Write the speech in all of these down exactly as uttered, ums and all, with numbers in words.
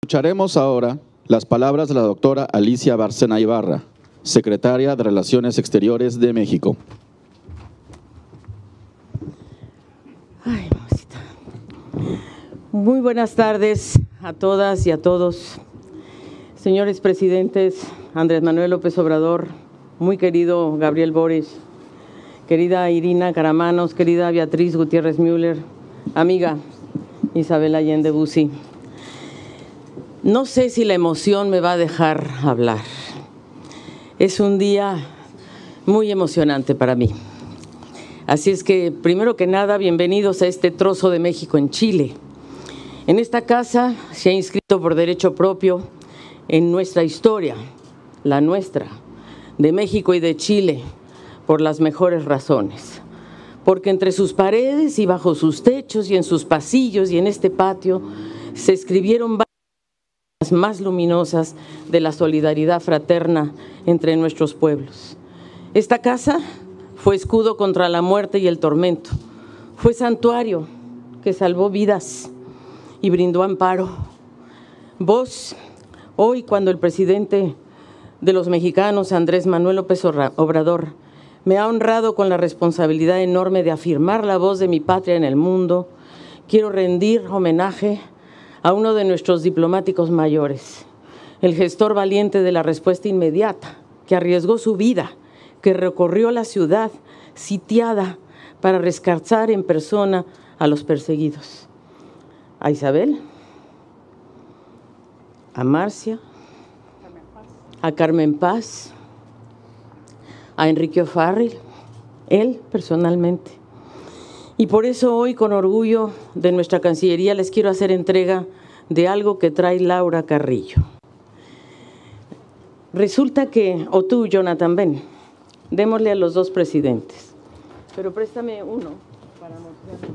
Escucharemos ahora las palabras de la doctora Alicia Bárcena Ibarra, secretaria de Relaciones Exteriores de México. Ay, mamacita. Muy buenas tardes a todas y a todos. Señores presidentes, Andrés Manuel López Obrador, muy querido Gabriel Boric, querida Irina Caramanos, querida Beatriz Gutiérrez Müller, amiga Isabel Allende Bussi. No sé si la emoción me va a dejar hablar. Es un día muy emocionante para mí. Así es que, primero que nada, bienvenidos a este trozo de México en Chile. En esta casa se ha inscrito por derecho propio en nuestra historia, la nuestra, de México y de Chile, por las mejores razones. Porque entre sus paredes y bajo sus techos y en sus pasillos y en este patio se escribieron varias más luminosas de la solidaridad fraterna entre nuestros pueblos. Esta casa fue escudo contra la muerte y el tormento, fue santuario que salvó vidas y brindó amparo. Vos, hoy cuando el presidente de los mexicanos, Andrés Manuel López Obrador, me ha honrado con la responsabilidad enorme de afirmar la voz de mi patria en el mundo, quiero rendir homenaje a uno de nuestros diplomáticos mayores, el gestor valiente de la respuesta inmediata, que arriesgó su vida, que recorrió la ciudad sitiada para rescatar en persona a los perseguidos. A Isabel, a Marcia, a Carmen Paz, a Enrique O'Farrill, él personalmente. Y por eso hoy, con orgullo de nuestra Cancillería, les quiero hacer entrega de algo que trae Laura Carrillo. Resulta que, o tú, Jonathan, ven, démosle a los dos presidentes, pero préstame uno para mostrarles.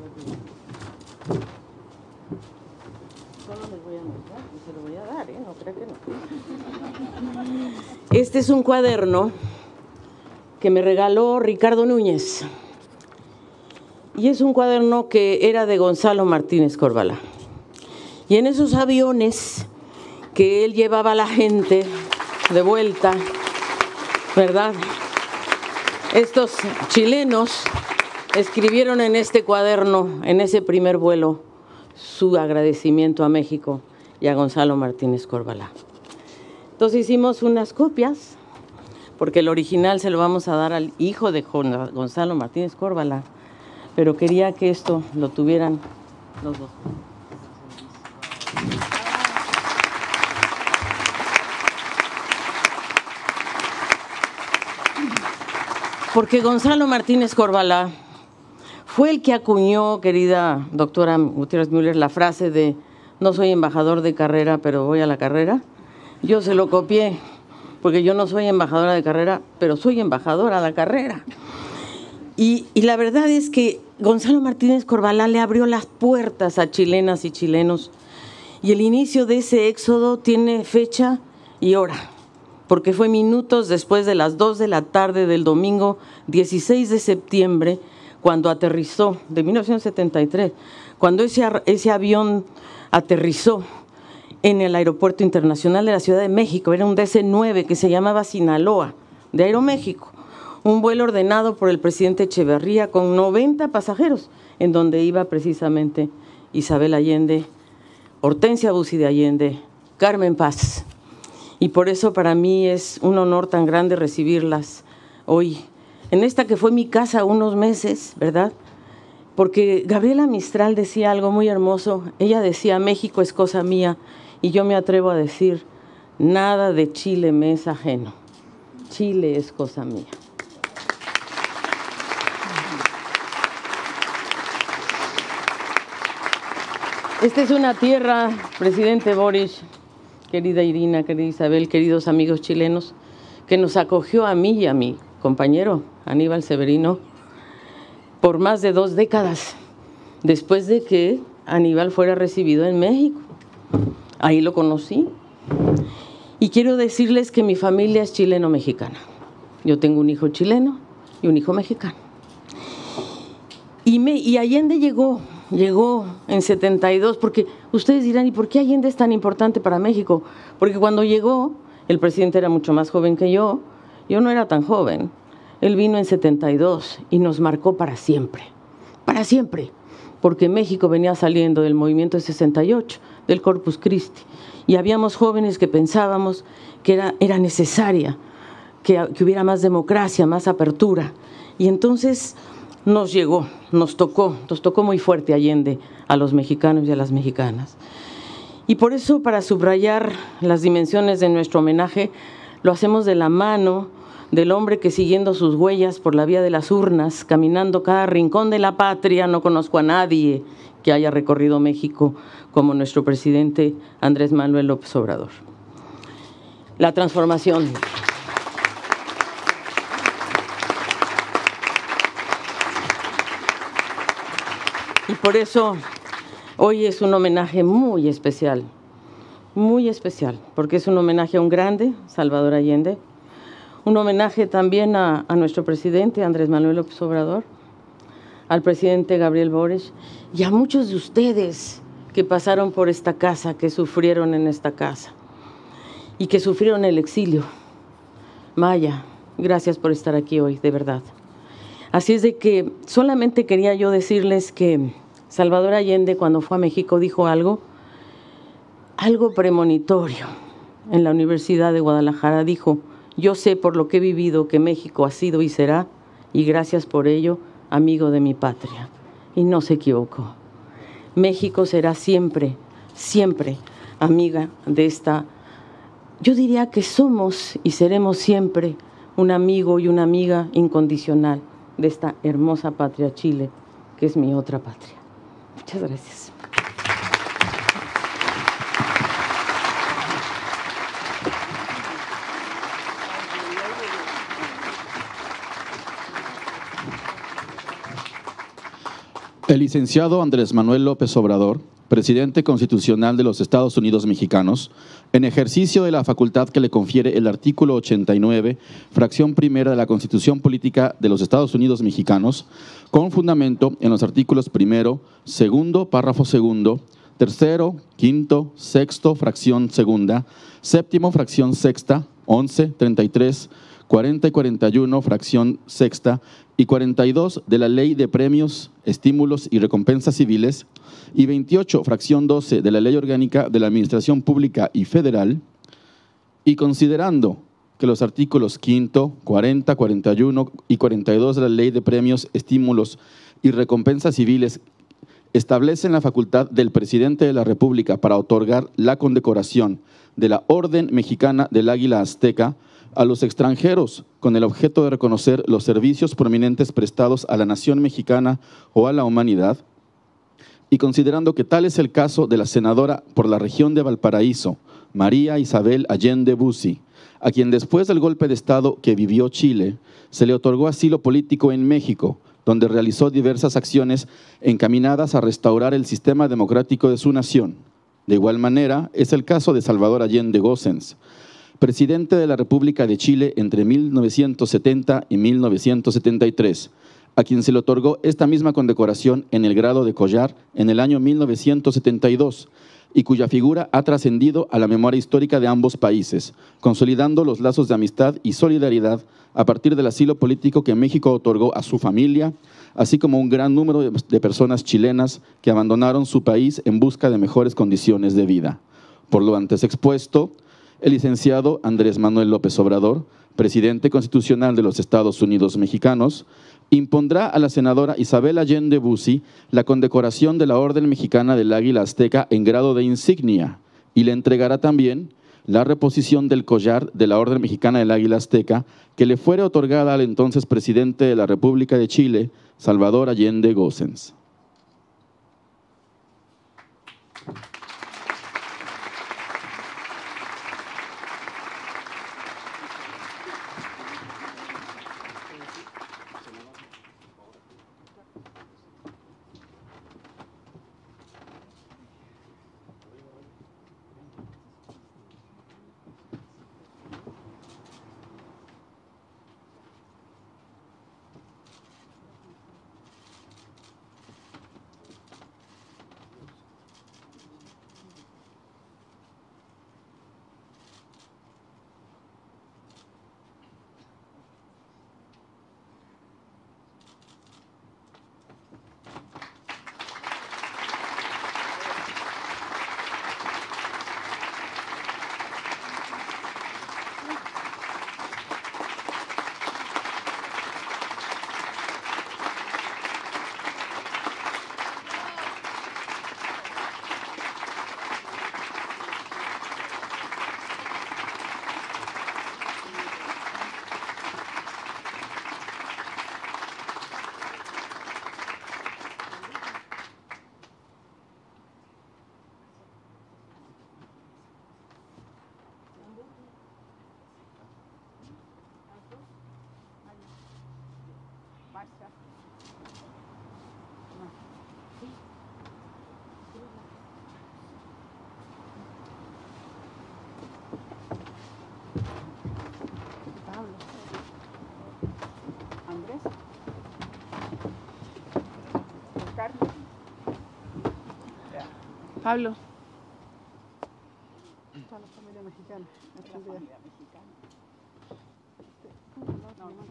Solo les voy a mostrar, y se lo voy a dar, ¿eh? No creo que no. Este es un cuaderno que me regaló Ricardo Núñez. Y es un cuaderno que era de Gonzalo Martínez Corvalá. Y en esos aviones que él llevaba a la gente de vuelta, ¿verdad? Estos chilenos escribieron en este cuaderno, en ese primer vuelo, su agradecimiento a México y a Gonzalo Martínez Corvalá. Entonces hicimos unas copias, porque el original se lo vamos a dar al hijo de Gonzalo Martínez Corvalá, pero quería que esto lo tuvieran los dos. Porque Gonzalo Martínez Corvalá fue el que acuñó, querida doctora Gutiérrez Müller, la frase de no soy embajador de carrera, pero voy a la carrera. Yo se lo copié, porque yo no soy embajadora de carrera, pero soy embajadora a la carrera. Y, y la verdad es que Gonzalo Martínez Corvalá le abrió las puertas a chilenas y chilenos, y el inicio de ese éxodo tiene fecha y hora, porque fue minutos después de las dos de la tarde del domingo dieciséis de septiembre, cuando aterrizó, de mil novecientos setenta y tres, cuando ese, ese avión aterrizó en el Aeropuerto Internacional de la Ciudad de México. Era un D C nueve que se llamaba Sinaloa, de Aeroméxico. Un vuelo ordenado por el presidente Echeverría con noventa pasajeros, en donde iba precisamente Isabel Allende, Hortensia Bussi de Allende, Carmen Paz. Y por eso para mí es un honor tan grande recibirlas hoy, en esta que fue mi casa unos meses, ¿verdad? Porque Gabriela Mistral decía algo muy hermoso. Ella decía, México es cosa mía, y yo me atrevo a decir, nada de Chile me es ajeno. Chile es cosa mía. Esta es una tierra, presidente Boric, querida Irina, querida Isabel, queridos amigos chilenos, que nos acogió a mí y a mi compañero Aníbal Severino por más de dos décadas, después de que Aníbal fuera recibido en México. Ahí lo conocí. Y quiero decirles que mi familia es chileno-mexicana. Yo tengo un hijo chileno y un hijo mexicano. Y, me, y Allende llegó llegó en setenta y dos, porque ustedes dirán, ¿y por qué Allende es tan importante para México? Porque cuando llegó, el presidente era mucho más joven que yo, yo no era tan joven. Él vino en setenta y dos y nos marcó para siempre, para siempre, porque México venía saliendo del movimiento de sesenta y ocho, del Corpus Christi, y habíamos jóvenes que pensábamos que era, era necesaria, que, que hubiera más democracia, más apertura, y entonces nos llegó, nos tocó, nos tocó muy fuerte Allende a los mexicanos y a las mexicanas. Y por eso, para subrayar las dimensiones de nuestro homenaje, lo hacemos de la mano del hombre que, siguiendo sus huellas por la vía de las urnas, caminando cada rincón de la patria, no conozco a nadie que haya recorrido México como nuestro presidente Andrés Manuel López Obrador. La transformación. Y por eso hoy es un homenaje muy especial, muy especial, porque es un homenaje a un grande, Salvador Allende, un homenaje también a, a nuestro presidente Andrés Manuel López Obrador, al presidente Gabriel Boric y a muchos de ustedes que pasaron por esta casa, que sufrieron en esta casa y que sufrieron el exilio. Maya, gracias por estar aquí hoy, de verdad. Así es de que solamente quería yo decirles que Salvador Allende, cuando fue a México, dijo algo, algo premonitorio. En la Universidad de Guadalajara dijo: yo sé por lo que he vivido que México ha sido y será, y gracias por ello, amigo de mi patria. Y no se equivocó. México será siempre, siempre amiga de esta, yo diría que somos y seremos siempre un amigo y una amiga incondicional de esta hermosa patria Chile, que es mi otra patria. Muchas gracias. El licenciado Andrés Manuel López Obrador, presidente constitucional de los Estados Unidos mexicanos, en ejercicio de la facultad que le confiere el artículo ochenta y nueve, fracción primera de la Constitución Política de los Estados Unidos mexicanos, con fundamento en los artículos primero, segundo, párrafo segundo, tercero, quinto, sexto, fracción segunda, séptimo, fracción sexta, once, treinta y tres, cuarenta y cuarenta y uno, fracción sexta, y cuarenta y dos de la Ley de Premios, Estímulos y Recompensas Civiles, y veintiocho, fracción doce de la Ley Orgánica de la Administración Pública y Federal, y considerando que los artículos quinto, cuarenta, cuarenta y uno y cuarenta y dos de la Ley de Premios, Estímulos y Recompensas Civiles establecen la facultad del presidente de la República para otorgar la condecoración de la Orden Mexicana del Águila Azteca a los extranjeros con el objeto de reconocer los servicios prominentes prestados a la nación mexicana o a la humanidad, y considerando que tal es el caso de la senadora por la región de Valparaíso, María Isabel Allende Bussi, a quien después del golpe de Estado que vivió Chile, se le otorgó asilo político en México, donde realizó diversas acciones encaminadas a restaurar el sistema democrático de su nación. De igual manera, es el caso de Salvador Allende Gossens, presidente de la República de Chile entre mil novecientos setenta y mil novecientos setenta y tres, a quien se le otorgó esta misma condecoración en el grado de collar en el año mil novecientos setenta y dos, y cuya figura ha trascendido a la memoria histórica de ambos países, consolidando los lazos de amistad y solidaridad a partir del asilo político que México otorgó a su familia, así como un gran número de personas chilenas que abandonaron su país en busca de mejores condiciones de vida. Por lo antes expuesto, el licenciado Andrés Manuel López Obrador, presidente constitucional de los Estados Unidos mexicanos, impondrá a la senadora Isabel Allende Bussi la condecoración de la Orden Mexicana del Águila Azteca en grado de insignia y le entregará también la reposición del collar de la Orden Mexicana del Águila Azteca que le fuere otorgada al entonces presidente de la República de Chile, Salvador Allende Gossens. Pablo. Toda la familia mexicana. La familia mexicana. No, no, no.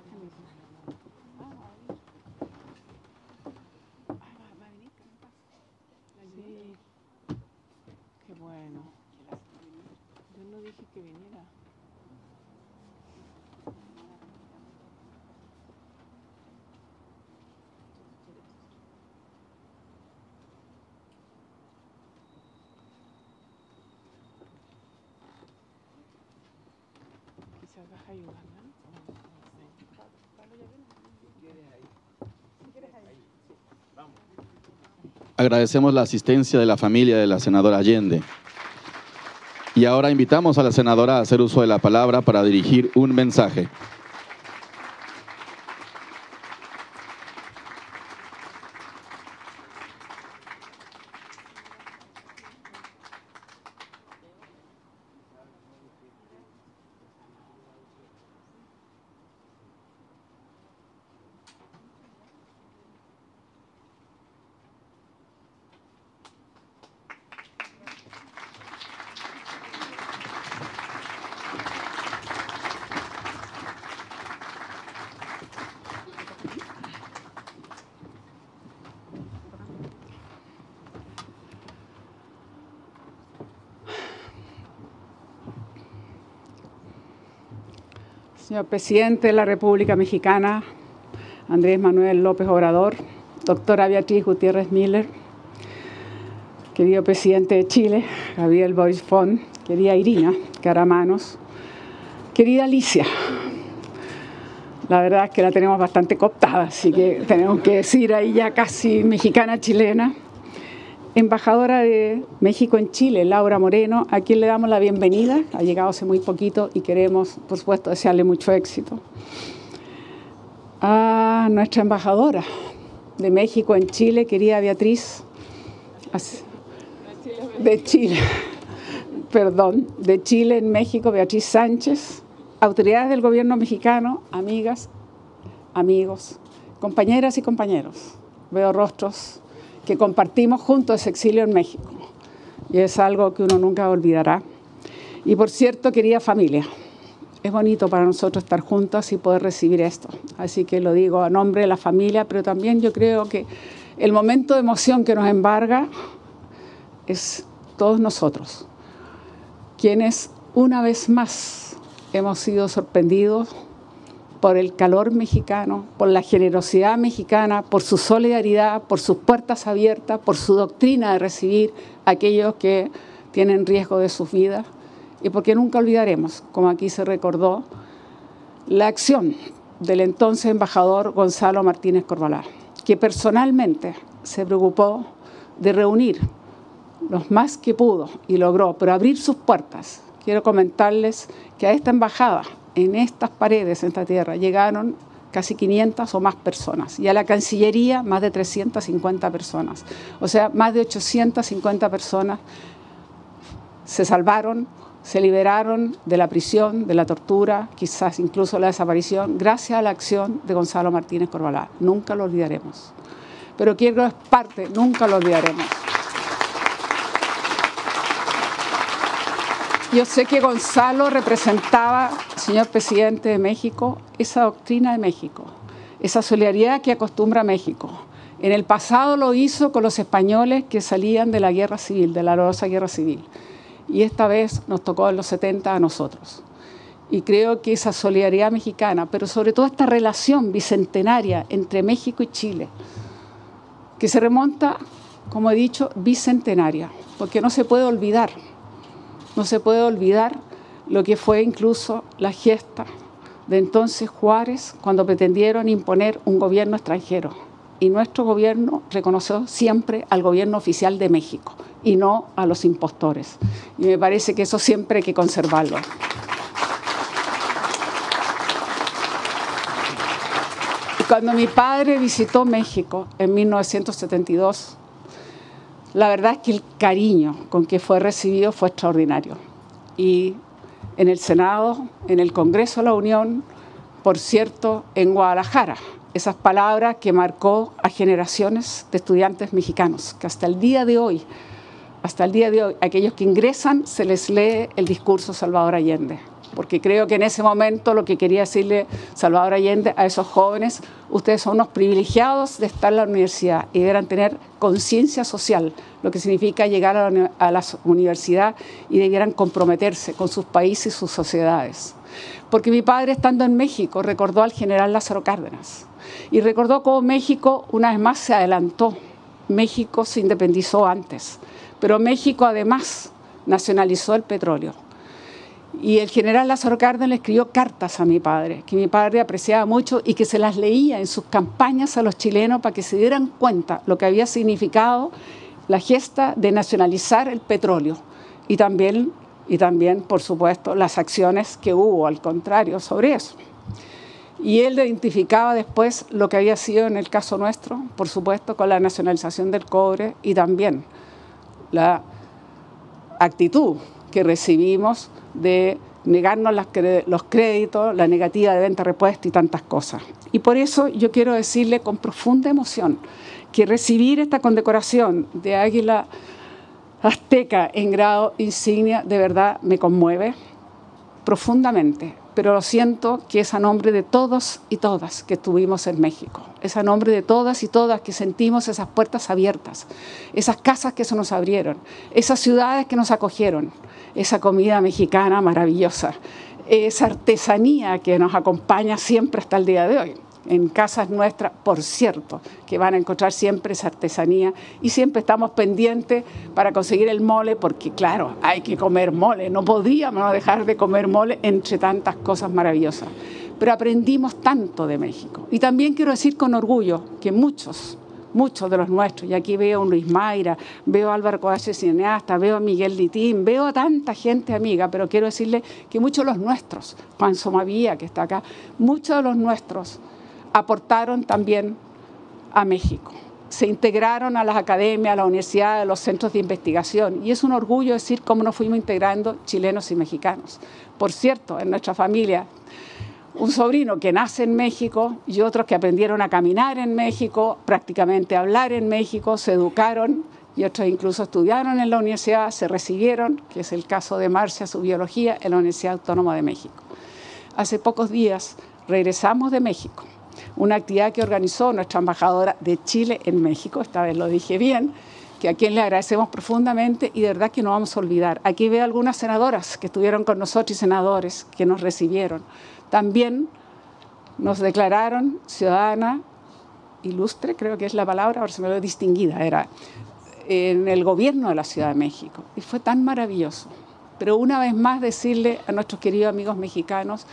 Sí. Qué bueno. Yo no dije que viniera. Quizás vas a ayudar, ¿no? Agradecemos la asistencia de la familia de la senadora Allende. Y ahora invitamos a la senadora a hacer uso de la palabra para dirigir un mensaje. Señor Presidente de la República Mexicana, Andrés Manuel López Obrador, doctora Beatriz Gutiérrez Müller, querido Presidente de Chile, Gabriel Boric Font, querida Irina Caramanos, querida Alicia. La verdad es que la tenemos bastante cooptada, así que tenemos que decir ahí ya casi mexicana-chilena. Embajadora de México en Chile, Laura Moreno, a quien le damos la bienvenida. Ha llegado hace muy poquito y queremos, por supuesto, desearle mucho éxito. A nuestra embajadora de México en Chile, querida Beatriz, de Chile, perdón, de Chile en México, Beatriz Sánchez, autoridades del gobierno mexicano, amigas, amigos, compañeras y compañeros. Veo rostros que compartimos juntos ese exilio en México. Y es algo que uno nunca olvidará. Y por cierto, querida familia, es bonito para nosotros estar juntos y poder recibir esto. Así que lo digo a nombre de la familia, pero también yo creo que el momento de emoción que nos embarga es todos nosotros, quienes una vez más hemos sido sorprendidos por el calor mexicano, por la generosidad mexicana, por su solidaridad, por sus puertas abiertas, por su doctrina de recibir a aquellos que tienen riesgo de sus vidas, y porque nunca olvidaremos, como aquí se recordó, la acción del entonces embajador Gonzalo Martínez Corvalá, que personalmente se preocupó de reunir los más que pudo y logró, pero abrir sus puertas. Quiero comentarles que a esta embajada, en estas paredes, en esta tierra, llegaron casi quinientas o más personas. Y a la Cancillería, más de trescientas cincuenta personas. O sea, más de ochocientas cincuenta personas se salvaron, se liberaron de la prisión, de la tortura, quizás incluso la desaparición, gracias a la acción de Gonzalo Martínez Corvalá. Nunca lo olvidaremos. Pero quiero es parte, nunca lo olvidaremos. Yo sé que Gonzalo representaba, señor presidente de México, esa doctrina de México, esa solidaridad que acostumbra México. En el pasado lo hizo con los españoles que salían de la guerra civil, de la dolorosa guerra civil. Y esta vez nos tocó en los setenta a nosotros. Y creo que esa solidaridad mexicana, pero sobre todo esta relación bicentenaria entre México y Chile, que se remonta, como he dicho, bicentenaria, porque no se puede olvidar. No se puede olvidar lo que fue incluso la gesta de entonces Juárez cuando pretendieron imponer un gobierno extranjero. Y nuestro gobierno reconoció siempre al gobierno oficial de México y no a los impostores. Y me parece que eso siempre hay que conservarlo. Y cuando mi padre visitó México en mil novecientos setenta y dos, la verdad es que el cariño con que fue recibido fue extraordinario. Y en el Senado, en el Congreso de la Unión, por cierto, en Guadalajara, esas palabras que marcó a generaciones de estudiantes mexicanos, que hasta el día de hoy hasta el día de hoy, a aquellos que ingresan se les lee el discurso Salvador Allende, porque creo que en ese momento lo que quería decirle Salvador Allende a esos jóvenes: ustedes son unos privilegiados de estar en la universidad y deberán tener conciencia social, lo que significa llegar a la, a la universidad, y debieran comprometerse con sus países y sus sociedades. Porque mi padre, estando en México, recordó al general Lázaro Cárdenas y recordó cómo México una vez más se adelantó. México se independizó antes, pero México además nacionalizó el petróleo. Y el general Lázaro Cárdenas le escribió cartas a mi padre, que mi padre apreciaba mucho y que se las leía en sus campañas a los chilenos para que se dieran cuenta lo que había significado la gesta de nacionalizar el petróleo y también, y también, por supuesto, las acciones que hubo al contrario sobre eso. Y él identificaba después lo que había sido en el caso nuestro, por supuesto, con la nacionalización del cobre y también la actitud que recibimos de negarnos las, los créditos, la negativa de venta repuesta y tantas cosas. Y por eso yo quiero decirle con profunda emoción que recibir esta condecoración de Águila Azteca en grado insignia de verdad me conmueve profundamente, pero lo siento que es a nombre de todos y todas que estuvimos en México, es a nombre de todas y todas que sentimos esas puertas abiertas, esas casas que se nos abrieron, esas ciudades que nos acogieron, esa comida mexicana maravillosa, esa artesanía que nos acompaña siempre hasta el día de hoy. En casas nuestras, por cierto, que van a encontrar siempre esa artesanía y siempre estamos pendientes para conseguir el mole, porque claro, hay que comer mole, no podíamos dejar de comer mole entre tantas cosas maravillosas. Pero aprendimos tanto de México. Y también quiero decir con orgullo que muchos, muchos de los nuestros, y aquí veo a un Luis Mayra, veo a Álvaro Coache, cineasta, veo a Miguel Litín, veo a tanta gente amiga, pero quiero decirle que muchos de los nuestros, Juan Somavía, que está acá, muchos de los nuestros aportaron también a México. Se integraron a las academias, a las universidades, a los centros de investigación. Y es un orgullo decir cómo nos fuimos integrando chilenos y mexicanos. Por cierto, en nuestra familia, un sobrino que nace en México y otros que aprendieron a caminar en México, prácticamente a hablar en México, se educaron y otros incluso estudiaron en la universidad, se recibieron, que es el caso de Marcia, su biología, en la Universidad Autónoma de México. Hace pocos días regresamos de México, una actividad que organizó nuestra embajadora de Chile en México, esta vez lo dije bien, que a quien le agradecemos profundamente y de verdad que no vamos a olvidar. Aquí veo algunas senadoras que estuvieron con nosotros y senadores que nos recibieron. También nos declararon ciudadana ilustre, creo que es la palabra, ahora se me lo distinguida, era en el gobierno de la Ciudad de México. Y fue tan maravilloso. Pero una vez más decirle a nuestros queridos amigos mexicanos,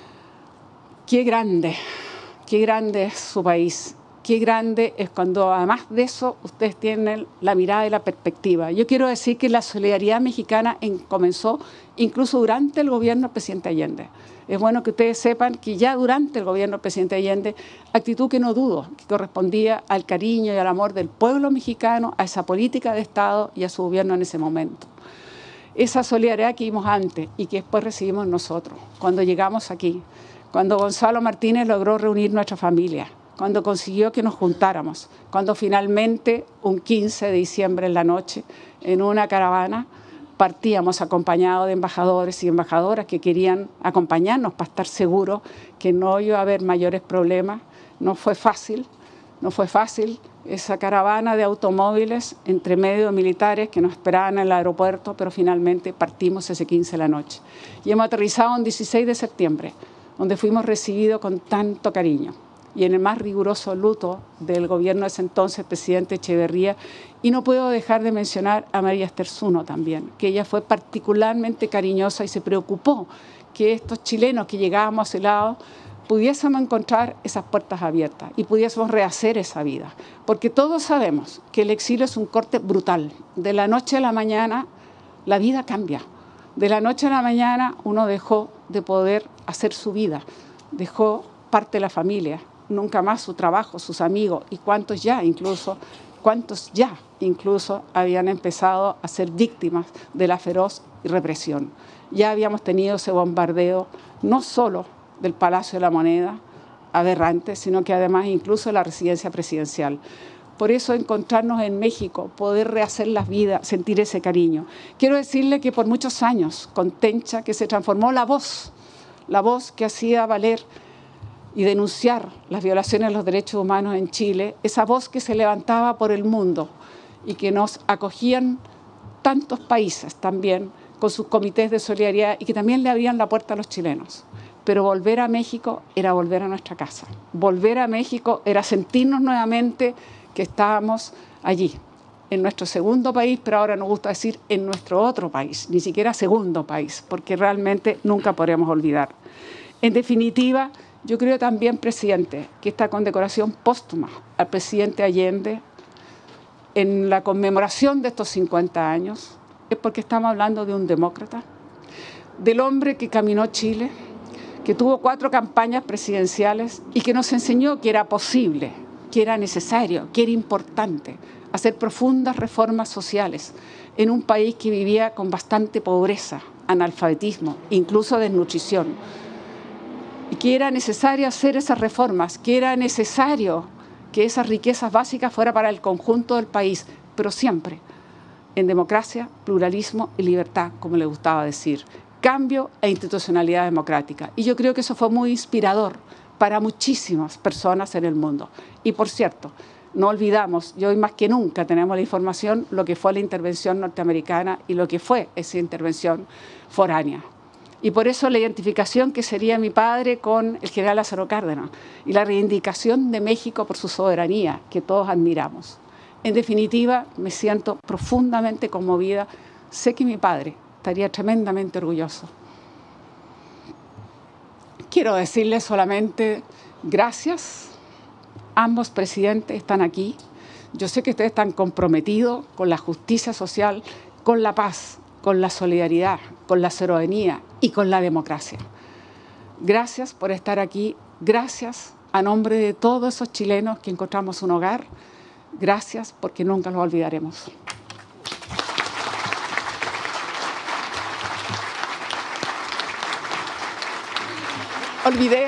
qué grande, qué grande es su país, qué grande es cuando además de eso ustedes tienen la mirada y la perspectiva. Yo quiero decir que la solidaridad mexicana en, comenzó incluso durante el gobierno del presidente Allende. Es bueno que ustedes sepan que ya durante el gobierno del presidente Allende, actitud que no dudo, que correspondía al cariño y al amor del pueblo mexicano, a esa política de Estado y a su gobierno en ese momento. Esa solidaridad que vimos antes y que después recibimos nosotros, cuando llegamos aquí, cuando Gonzalo Martínez logró reunir nuestra familia, cuando consiguió que nos juntáramos, cuando finalmente un quince de diciembre en la noche, en una caravana, partíamos acompañados de embajadores y embajadoras que querían acompañarnos para estar seguros que no iba a haber mayores problemas. No fue fácil, no fue fácil esa caravana de automóviles entre medio de militares que nos esperaban en el aeropuerto, pero finalmente partimos ese quince de la noche. Y hemos aterrizado un dieciséis de septiembre, donde fuimos recibidos con tanto cariño y en el más riguroso luto del gobierno de ese entonces, presidente Echeverría. Y no puedo dejar de mencionar a María Esther Zuno también, que ella fue particularmente cariñosa y se preocupó que estos chilenos que llegábamos a ese lado pudiésemos encontrar esas puertas abiertas y pudiésemos rehacer esa vida. Porque todos sabemos que el exilio es un corte brutal. De la noche a la mañana la vida cambia. De la noche a la mañana uno dejó de poder hacer su vida, dejó parte de la familia, nunca más su trabajo, sus amigos y cuántos ya incluso, cuántos ya incluso habían empezado a ser víctimas de la feroz represión. Ya habíamos tenido ese bombardeo no solo del Palacio de la Moneda, aberrante, sino que además incluso de la residencia presidencial. por eso encontrarnos en México, poder rehacer las vidas, sentir ese cariño. Quiero decirle que por muchos años, con Tencha, que se transformó la voz, la voz que hacía valer y denunciar las violaciones de los derechos humanos en Chile, esa voz que se levantaba por el mundo y que nos acogían tantos países también con sus comités de solidaridad y que también le abrían la puerta a los chilenos. Pero volver a México era volver a nuestra casa. Volver a México era sentirnos nuevamente que estábamos allí, en nuestro segundo país, pero ahora nos gusta decir en nuestro otro país, ni siquiera segundo país, porque realmente nunca podremos olvidar. En definitiva, yo creo también, presidente, que esta condecoración póstuma al presidente Allende en la conmemoración de estos cincuenta años es porque estamos hablando de un demócrata, del hombre que caminó Chile, que tuvo cuatro campañas presidenciales y que nos enseñó que era posible, que era necesario, que era importante hacer profundas reformas sociales en un país que vivía con bastante pobreza, analfabetismo, incluso desnutrición. Y que era necesario hacer esas reformas, que era necesario que esas riquezas básicas fueran para el conjunto del país, pero siempre en democracia, pluralismo y libertad, como le gustaba decir. Cambio e institucionalidad democrática. Y yo creo que eso fue muy inspirador para muchísimas personas en el mundo. Y por cierto, no olvidamos, y hoy más que nunca tenemos la información, lo que fue la intervención norteamericana y lo que fue esa intervención foránea. Y por eso la identificación que sería mi padre con el general Lázaro Cárdenas y la reivindicación de México por su soberanía, que todos admiramos. En definitiva, me siento profundamente conmovida. Sé que mi padre estaría tremendamente orgulloso. Quiero decirles solamente gracias. Ambos presidentes están aquí. Yo sé que ustedes están comprometidos con la justicia social, con la paz, con la solidaridad, con la soberanía y con la democracia. Gracias por estar aquí. Gracias a nombre de todos esos chilenos que encontramos un hogar. Gracias porque nunca los olvidaremos. Olvidé.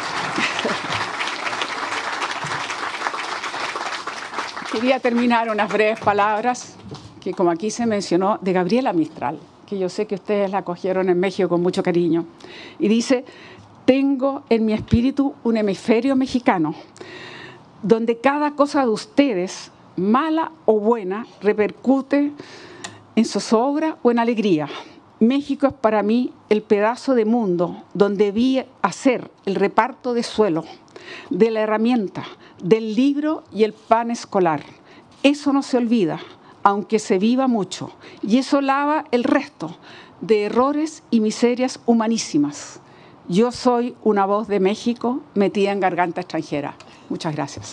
Quería terminar unas breves palabras que, como aquí se mencionó, de Gabriela Mistral, que yo sé que ustedes la acogieron en México con mucho cariño. Y dice, tengo en mi espíritu un hemisferio mexicano, donde cada cosa de ustedes, mala o buena, repercute en zozobra o en alegría. México es para mí el pedazo de mundo donde vi hacer el reparto de suelo, de la herramienta, del libro y el pan escolar. Eso no se olvida, aunque se viva mucho, y eso lava el resto de errores y miserias humanísimas. Yo soy una voz de México metida en garganta extranjera. Muchas gracias.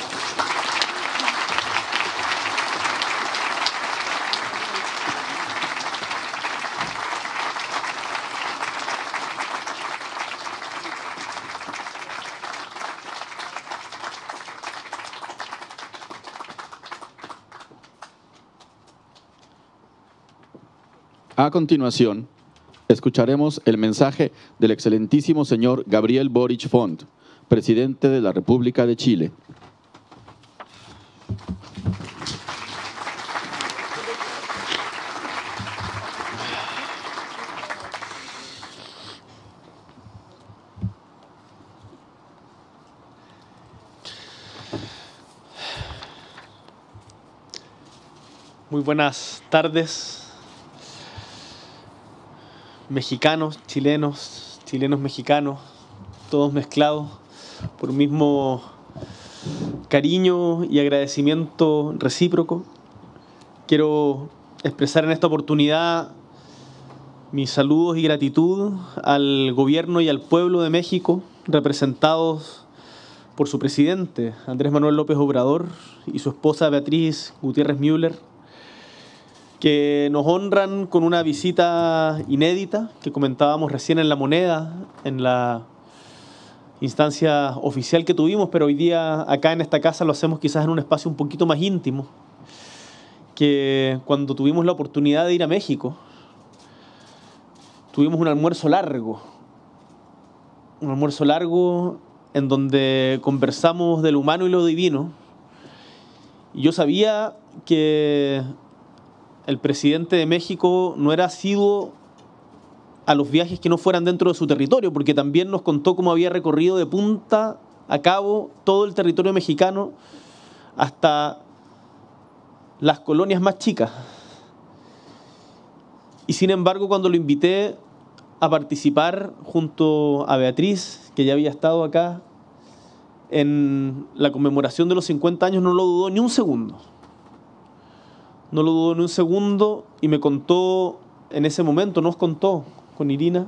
A continuación, escucharemos el mensaje del excelentísimo señor Gabriel Boric Font, presidente de la República de Chile. Muy buenas tardes. Mexicanos, chilenos, chilenos mexicanos, todos mezclados por un mismo cariño y agradecimiento recíproco. Quiero expresar en esta oportunidad mis saludos y gratitud al gobierno y al pueblo de México, representados por su presidente, Andrés Manuel López Obrador, y su esposa Beatriz Gutiérrez Müller, que nos honran con una visita inédita que comentábamos recién en La Moneda, en la instancia oficial que tuvimos, pero hoy día acá en esta casa lo hacemos quizás en un espacio un poquito más íntimo, que cuando tuvimos la oportunidad de ir a México, tuvimos un almuerzo largo, un almuerzo largo en donde conversamos de lo humano y lo divino, Y yo sabía que el presidente de México no era asiduo a los viajes que no fueran dentro de su territorio, porque también nos contó cómo había recorrido de punta a cabo todo el territorio mexicano hasta las colonias más chicas. Y sin embargo, cuando lo invité a participar junto a Beatriz, que ya había estado acá en la conmemoración de los cincuenta años, no lo dudó ni un segundo. No lo dudó ni un segundo y me contó en ese momento, nos contó con Irina,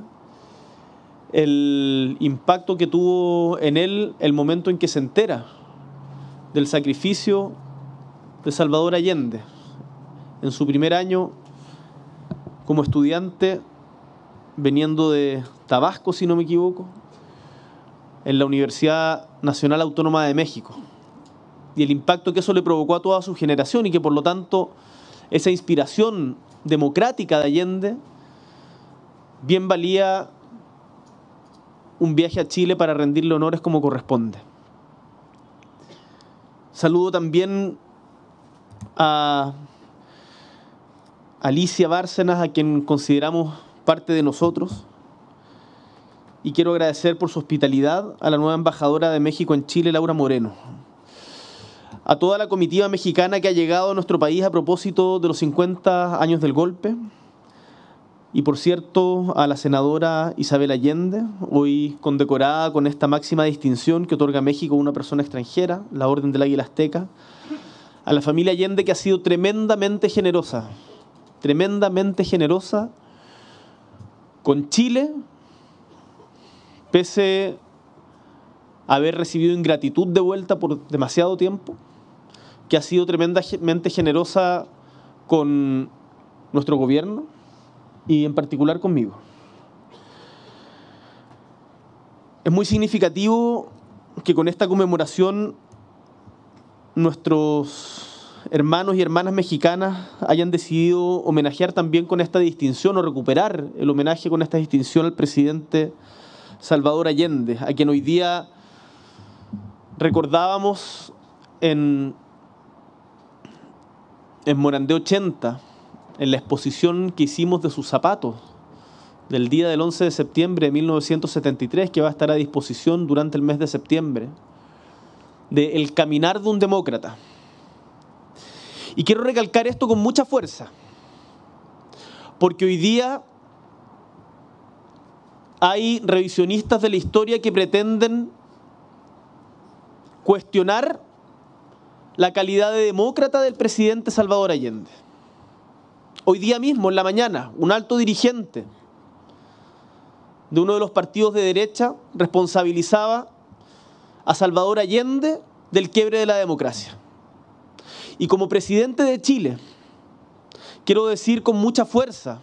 el impacto que tuvo en él el momento en que se entera del sacrificio de Salvador Allende en su primer año como estudiante, veniendo de Tabasco, si no me equivoco, en la Universidad Nacional Autónoma de México, y el impacto que eso le provocó a toda su generación, y que por lo tanto esa inspiración democrática de Allende bien valía un viaje a Chile para rendirle honores como corresponde. Saludo también a Alicia Bárcenas, a quien consideramos parte de nosotros, y quiero agradecer por su hospitalidad a la nueva embajadora de México en Chile, Laura Moreno, a toda la comitiva mexicana que ha llegado a nuestro país a propósito de los cincuenta años del golpe, y por cierto a la senadora Isabel Allende, hoy condecorada con esta máxima distinción que otorga México a una persona extranjera, la Orden del Águila Azteca, a la familia Allende, que ha sido tremendamente generosa, tremendamente generosa con Chile, pese a haber recibido ingratitud de vuelta por demasiado tiempo, que ha sido tremendamente generosa con nuestro gobierno y en particular conmigo. Es muy significativo que con esta conmemoración nuestros hermanos y hermanas mexicanas hayan decidido homenajear también con esta distinción, o recuperar el homenaje con esta distinción al presidente Salvador Allende, a quien hoy día recordábamos en, en Morandé ochenta, en la exposición que hicimos de sus zapatos del día del once de septiembre de mil novecientos setenta y tres, que va a estar a disposición durante el mes de septiembre, de El caminar de un demócrata. Y quiero recalcar esto con mucha fuerza, porque hoy día hay revisionistas de la historia que pretenden cuestionar la calidad de demócrata del presidente Salvador Allende. Hoy día mismo, en la mañana, un alto dirigente de uno de los partidos de derecha responsabilizaba a Salvador Allende del quiebre de la democracia. Y como presidente de Chile, quiero decir con mucha fuerza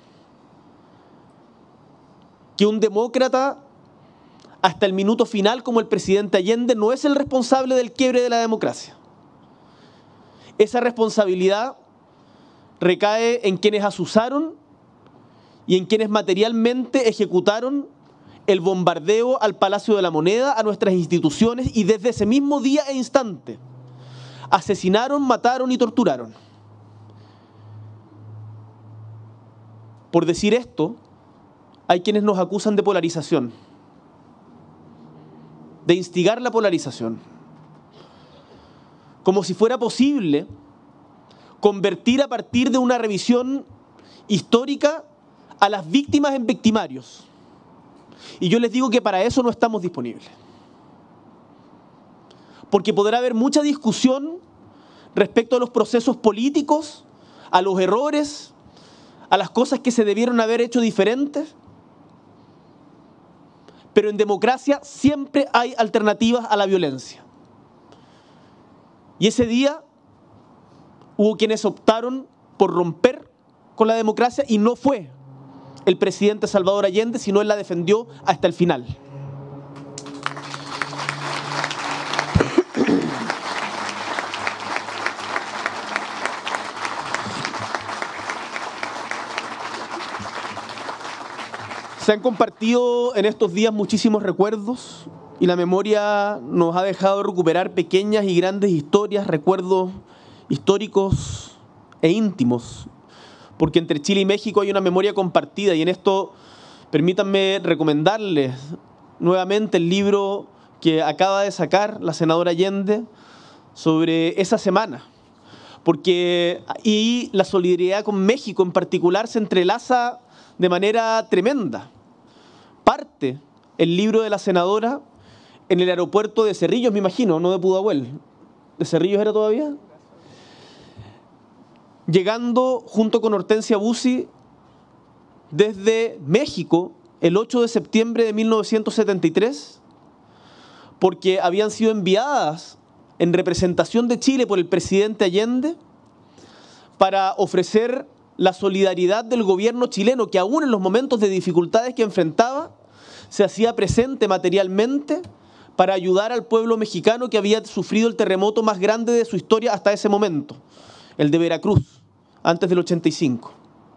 que un demócrata, hasta el minuto final, como el presidente Allende, no es el responsable del quiebre de la democracia. Esa responsabilidad recae en quienes asusaron y en quienes materialmente ejecutaron el bombardeo al Palacio de la Moneda, a nuestras instituciones, y desde ese mismo día e instante asesinaron, mataron y torturaron. Por decir esto, hay quienes nos acusan de polarización, de instigar la polarización, como si fuera posible convertir a partir de una revisión histórica a las víctimas en victimarios. Y yo les digo que para eso no estamos disponibles. Porque podrá haber mucha discusión respecto a los procesos políticos, a los errores, a las cosas que se debieron haber hecho diferentes. Pero en democracia siempre hay alternativas a la violencia. Y ese día hubo quienes optaron por romper con la democracia, y no fue el presidente Salvador Allende, sino él la defendió hasta el final. Se han compartido en estos días muchísimos recuerdos, y la memoria nos ha dejado recuperar pequeñas y grandes historias, recuerdos históricos e íntimos, porque entre Chile y México hay una memoria compartida, y en esto permítanme recomendarles nuevamente el libro que acaba de sacar la senadora Allende sobre esa semana, porque y la solidaridad con México en particular se entrelaza de manera tremenda. Parte el libro de la senadora en el aeropuerto de Cerrillos, me imagino, no de Pudahuel. ¿De Cerrillos era todavía? Llegando junto con Hortensia Bussi desde México el ocho de septiembre de mil novecientos setenta y tres, porque habían sido enviadas en representación de Chile por el presidente Allende para ofrecer la solidaridad del gobierno chileno, que aún en los momentos de dificultades que enfrentaba, se hacía presente materialmente para ayudar al pueblo mexicano que había sufrido el terremoto más grande de su historia hasta ese momento, el de Veracruz, antes del ochenta y cinco.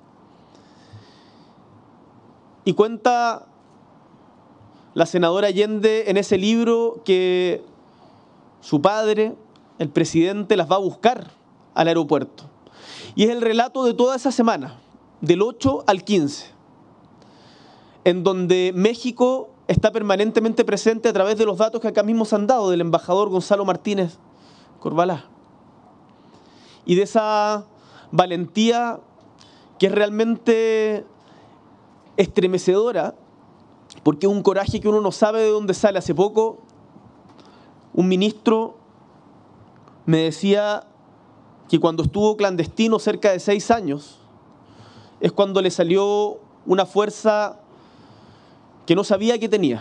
Y cuenta la senadora Allende en ese libro que su padre, el presidente, las va a buscar al aeropuerto. Y es el relato de toda esa semana, del ocho al quince, en donde México está permanentemente presente a través de los datos que acá mismo se han dado del embajador Gonzalo Martínez Corbalá. Y de esa valentía que es realmente estremecedora, porque es un coraje que uno no sabe de dónde sale. Hace poco, un ministro me decía que cuando estuvo clandestino cerca de seis años, es cuando le salió una fuerza que no sabía que tenía.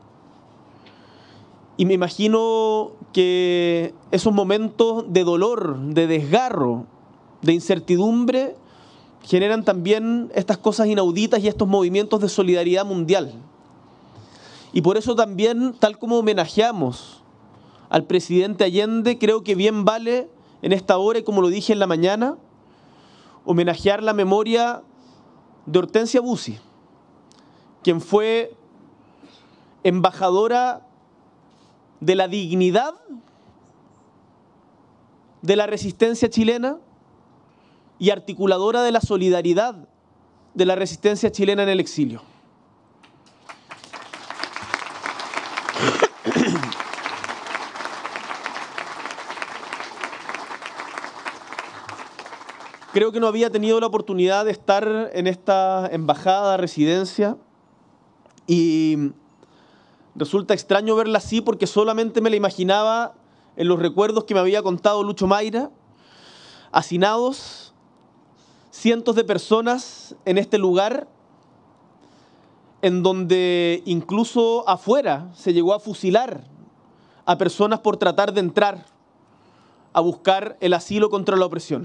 Y me imagino que esos momentos de dolor, de desgarro, de incertidumbre, generan también estas cosas inauditas y estos movimientos de solidaridad mundial. Y por eso también, tal como homenajeamos al presidente Allende, creo que bien vale en esta hora, y como lo dije en la mañana, homenajear la memoria de Hortensia Bussi, quien fue embajadora de la dignidad de la resistencia chilena y articuladora de la solidaridad de la resistencia chilena en el exilio. Creo que no había tenido la oportunidad de estar en esta embajada, residencia, y resulta extraño verla así porque solamente me la imaginaba en los recuerdos que me había contado Lucho Mayra, hacinados cientos de personas en este lugar, en donde incluso afuera se llegó a fusilar a personas por tratar de entrar a buscar el asilo contra la opresión.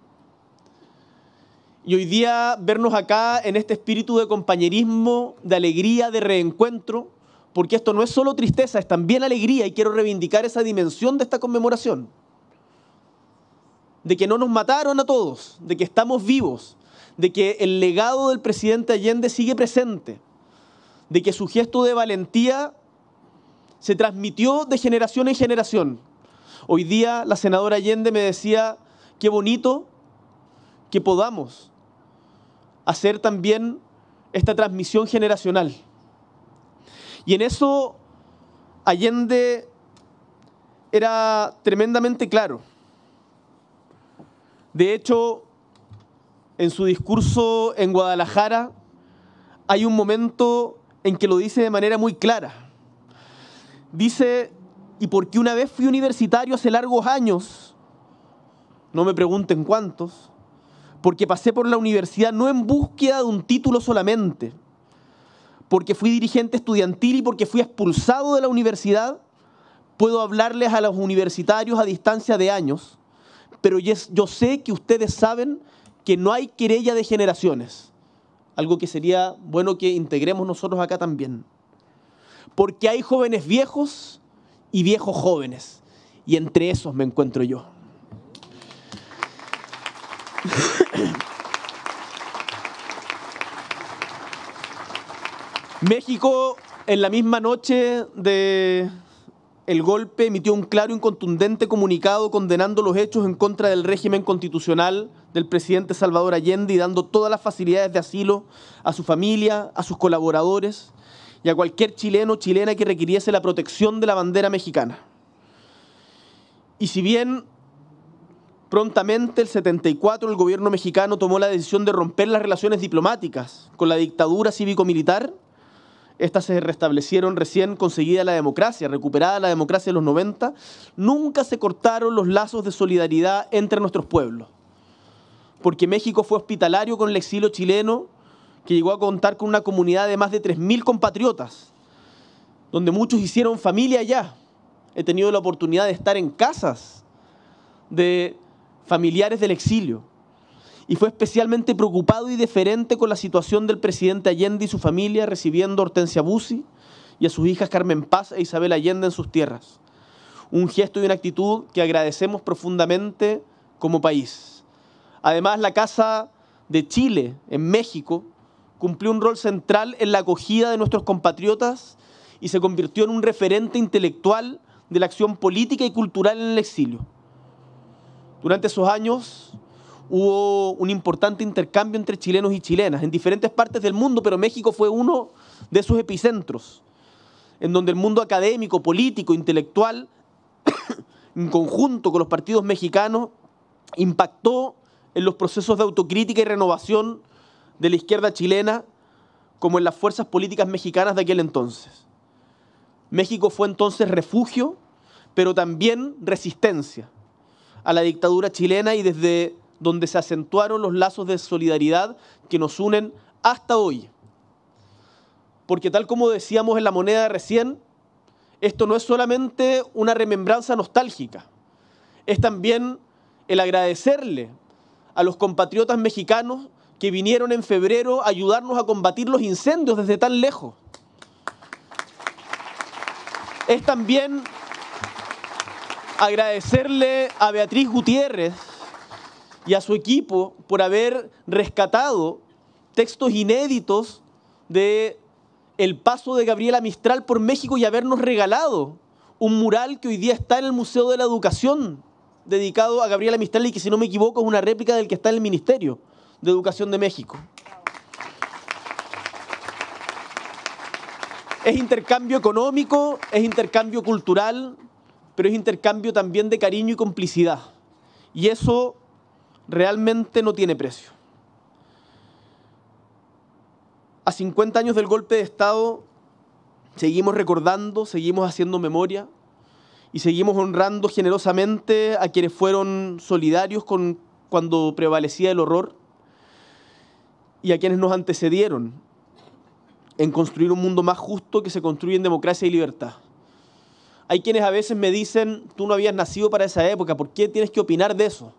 Y hoy día vernos acá en este espíritu de compañerismo, de alegría, de reencuentro, porque esto no es solo tristeza, es también alegría, y quiero reivindicar esa dimensión de esta conmemoración. De que no nos mataron a todos, de que estamos vivos, de que el legado del presidente Allende sigue presente, de que su gesto de valentía se transmitió de generación en generación. Hoy día la senadora Allende me decía, qué bonito que podamos hacer también esta transmisión generacional. Y en eso Allende era tremendamente claro. De hecho, en su discurso en Guadalajara hay un momento en que lo dice de manera muy clara. Dice, y porque una vez fui universitario hace largos años, no me pregunten cuántos, porque pasé por la universidad no en búsqueda de un título solamente, porque fui dirigente estudiantil y porque fui expulsado de la universidad, puedo hablarles a los universitarios a distancia de años, pero yo sé que ustedes saben que no hay querella de generaciones, algo que sería bueno que integremos nosotros acá también, porque hay jóvenes viejos y viejos jóvenes, y entre esos me encuentro yo. México, en la misma noche de el golpe, emitió un claro y contundente comunicado condenando los hechos en contra del régimen constitucional del presidente Salvador Allende y dando todas las facilidades de asilo a su familia, a sus colaboradores y a cualquier chileno o chilena que requiriese la protección de la bandera mexicana. Y si bien prontamente, el setenta y cuatro, el gobierno mexicano tomó la decisión de romper las relaciones diplomáticas con la dictadura cívico-militar, estas se restablecieron recién conseguida la democracia, recuperada la democracia en los noventa, nunca se cortaron los lazos de solidaridad entre nuestros pueblos. Porque México fue hospitalario con el exilio chileno, que llegó a contar con una comunidad de más de tres mil compatriotas, donde muchos hicieron familia allá. He tenido la oportunidad de estar en casas de familiares del exilio. Y fue especialmente preocupado y deferente con la situación del presidente Allende y su familia, recibiendo a Hortensia Bussi y a sus hijas Carmen Paz e Isabel Allende en sus tierras. Un gesto y una actitud que agradecemos profundamente como país. Además, la Casa de Chile en México cumplió un rol central en la acogida de nuestros compatriotas y se convirtió en un referente intelectual de la acción política y cultural en el exilio. Durante esos años hubo un importante intercambio entre chilenos y chilenas en diferentes partes del mundo, pero México fue uno de esos epicentros, en donde el mundo académico, político, intelectual, en conjunto con los partidos mexicanos, impactó en los procesos de autocrítica y renovación de la izquierda chilena, como en las fuerzas políticas mexicanas de aquel entonces. México fue entonces refugio, pero también resistencia a la dictadura chilena y desde donde se acentuaron los lazos de solidaridad que nos unen hasta hoy. Porque tal como decíamos en la moneda recién, esto no es solamente una remembranza nostálgica, es también el agradecerle a los compatriotas mexicanos que vinieron en febrero a ayudarnos a combatir los incendios desde tan lejos. Es también agradecerle a Beatriz Gutiérrez y a su equipo por haber rescatado textos inéditos de el paso de Gabriela Mistral por México y habernos regalado un mural que hoy día está en el Museo de la Educación dedicado a Gabriela Mistral y que, si no me equivoco, es una réplica del que está en el Ministerio de Educación de México. Es intercambio económico, es intercambio cultural, pero es intercambio también de cariño y complicidad. Y eso realmente no tiene precio. A cincuenta años del golpe de Estado, seguimos recordando, seguimos haciendo memoria y seguimos honrando generosamente a quienes fueron solidarios con cuando prevalecía el horror y a quienes nos antecedieron en construir un mundo más justo que se construye en democracia y libertad. Hay quienes a veces me dicen, tú no habías nacido para esa época, ¿por qué tienes que opinar de eso?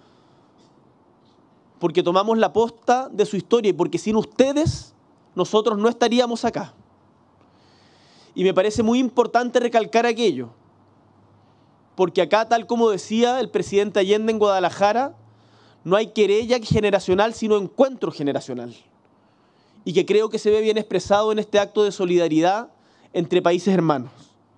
Porque tomamos la posta de su historia y porque sin ustedes nosotros no estaríamos acá. Y me parece muy importante recalcar aquello, porque acá, tal como decía el presidente Allende en Guadalajara, no hay querella generacional, sino encuentro generacional. Y que creo que se ve bien expresado en este acto de solidaridad entre países hermanos.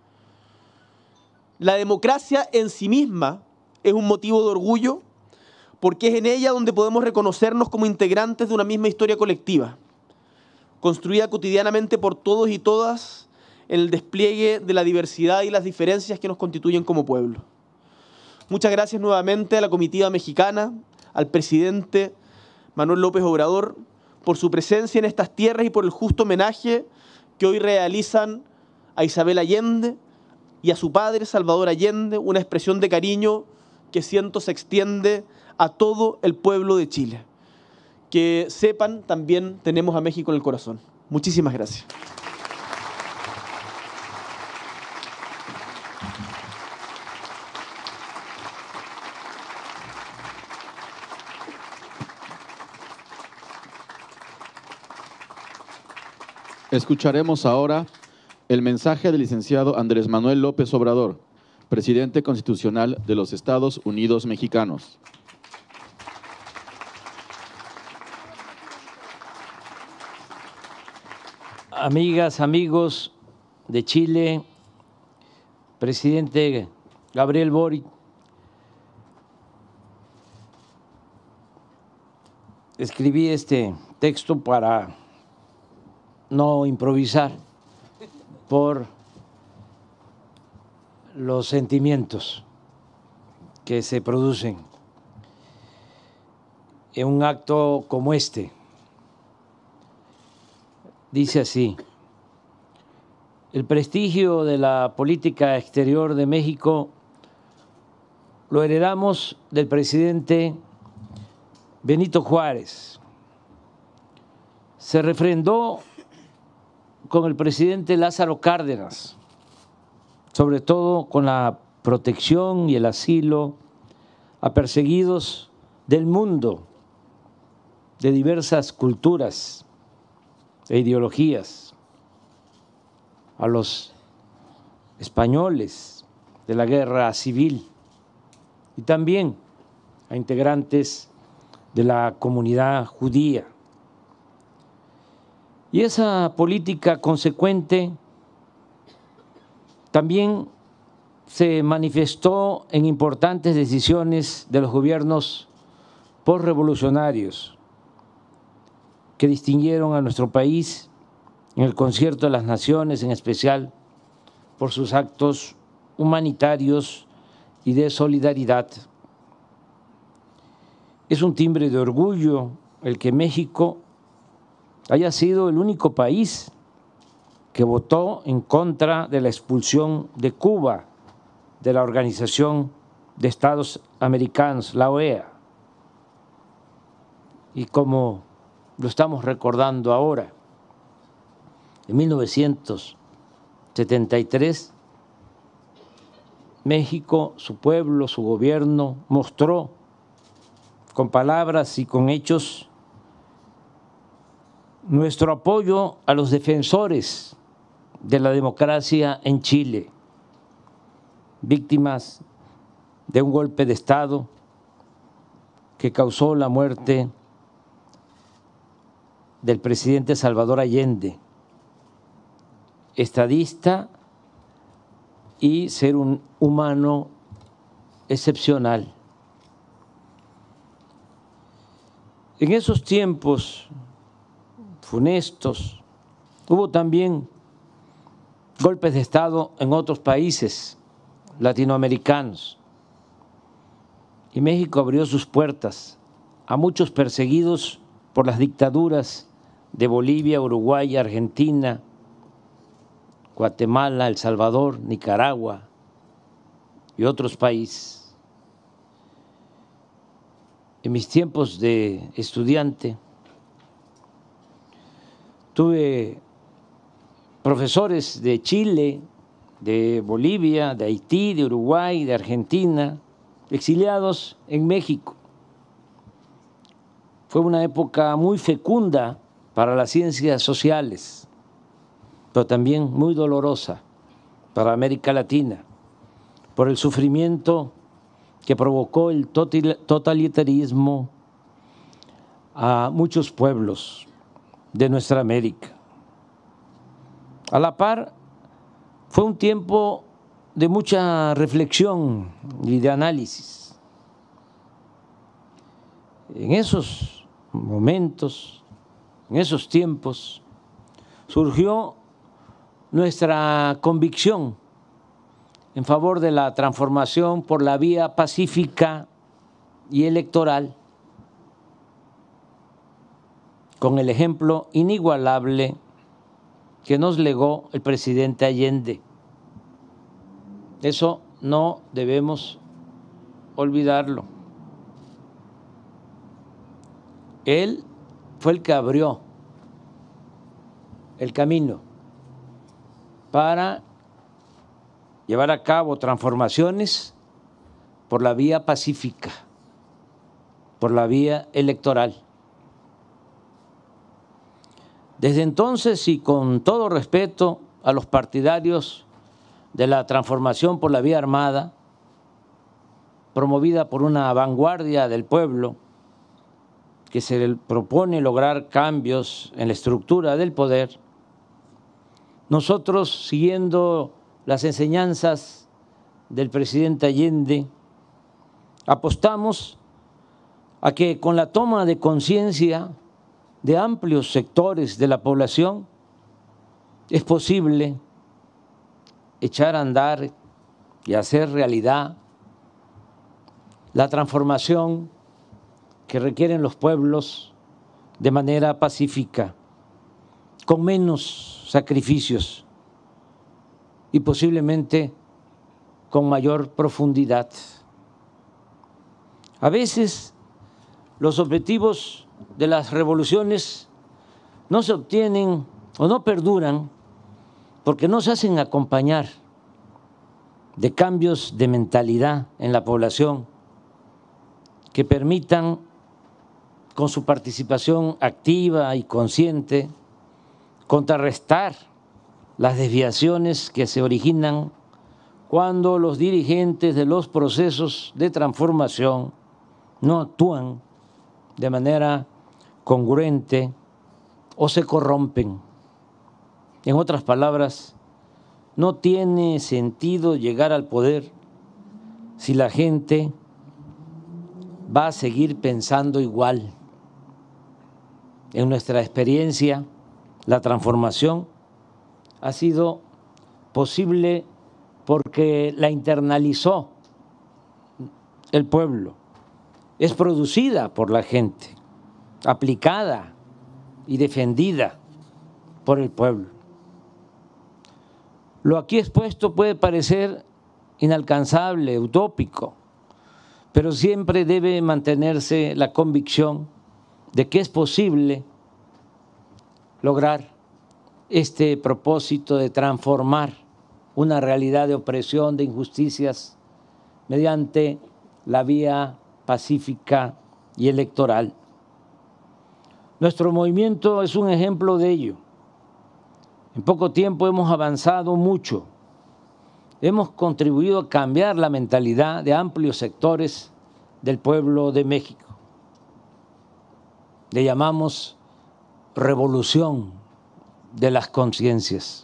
La democracia en sí misma es un motivo de orgullo porque es en ella donde podemos reconocernos como integrantes de una misma historia colectiva, construida cotidianamente por todos y todas en el despliegue de la diversidad y las diferencias que nos constituyen como pueblo. Muchas gracias nuevamente a la comitiva mexicana, al presidente Manuel López Obrador, por su presencia en estas tierras y por el justo homenaje que hoy realizan a Isabel Allende y a su padre Salvador Allende, una expresión de cariño que siento se extiende a todo el pueblo de Chile. Que sepan, también tenemos a México en el corazón. Muchísimas gracias. Escucharemos ahora el mensaje del licenciado Andrés Manuel López Obrador, presidente constitucional de los Estados Unidos Mexicanos. Amigas, amigos de Chile, presidente Gabriel Boric, escribí este texto para no improvisar por los sentimientos que se producen en un acto como este. Dice así: el prestigio de la política exterior de México lo heredamos del presidente Benito Juárez. Se refrendó con el presidente Lázaro Cárdenas, sobre todo con la protección y el asilo a perseguidos del mundo de diversas culturas e ideologías, a los españoles de la guerra civil y también a integrantes de la comunidad judía. Y esa política consecuente también se manifestó en importantes decisiones de los gobiernos postrevolucionarios que distinguieron a nuestro país en el Concierto de las Naciones, en especial por sus actos humanitarios y de solidaridad. Es un timbre de orgullo el que México haya sido el único país que votó en contra de la expulsión de Cuba de la Organización de Estados Americanos, la O E A. Y como lo estamos recordando ahora, en mil novecientos setenta y tres, México, su pueblo, su gobierno, mostró con palabras y con hechos nuestro apoyo a los defensores de la democracia en Chile, víctimas de un golpe de Estado que causó la muerte del presidente Salvador Allende, estadista y ser un humano excepcional. En esos tiempos funestos hubo también golpes de Estado en otros países latinoamericanos y México abrió sus puertas a muchos perseguidos por las dictaduras de Bolivia, Uruguay, Argentina, Guatemala, El Salvador, Nicaragua y otros países. En mis tiempos de estudiante tuve profesores de Chile, de Bolivia, de Haití, de Uruguay, de Argentina, exiliados en México. Fue una época muy fecunda para las ciencias sociales, pero también muy dolorosa para América Latina, por el sufrimiento que provocó el totalitarismo a muchos pueblos de nuestra América. A la par, fue un tiempo de mucha reflexión y de análisis. En esos momentos, en esos tiempos, surgió nuestra convicción en favor de la transformación por la vía pacífica y electoral, con el ejemplo inigualable que nos legó el presidente Allende. Eso no debemos olvidarlo. Él fue el que abrió el camino para llevar a cabo transformaciones por la vía pacífica, por la vía electoral. Desde entonces, y con todo respeto a los partidarios de la transformación por la vía armada, promovida por una vanguardia del pueblo que se propone lograr cambios en la estructura del poder, nosotros, siguiendo las enseñanzas del presidente Allende, apostamos a que con la toma de conciencia de amplios sectores de la población es posible echar a andar y hacer realidad la transformación que requieren los pueblos de manera pacífica, con menos sacrificios y posiblemente con mayor profundidad. A veces los objetivos de las revoluciones no se obtienen o no perduran porque no se hacen acompañar de cambios de mentalidad en la población que permitan, con su participación activa y consciente, contrarrestar las desviaciones que se originan cuando los dirigentes de los procesos de transformación no actúan de manera congruente o se corrompen. En otras palabras, no tiene sentido llegar al poder si la gente va a seguir pensando igual. En nuestra experiencia, la transformación ha sido posible porque la internalizó el pueblo, es producida por la gente, aplicada y defendida por el pueblo. Lo aquí expuesto puede parecer inalcanzable, utópico, pero siempre debe mantenerse la convicción de que es posible lograr este propósito de transformar una realidad de opresión, de injusticias, mediante la vía pacífica y electoral. Nuestro movimiento es un ejemplo de ello. En poco tiempo hemos avanzado mucho. Hemos contribuido a cambiar la mentalidad de amplios sectores del pueblo de México. Le llamamos revolución de las conciencias.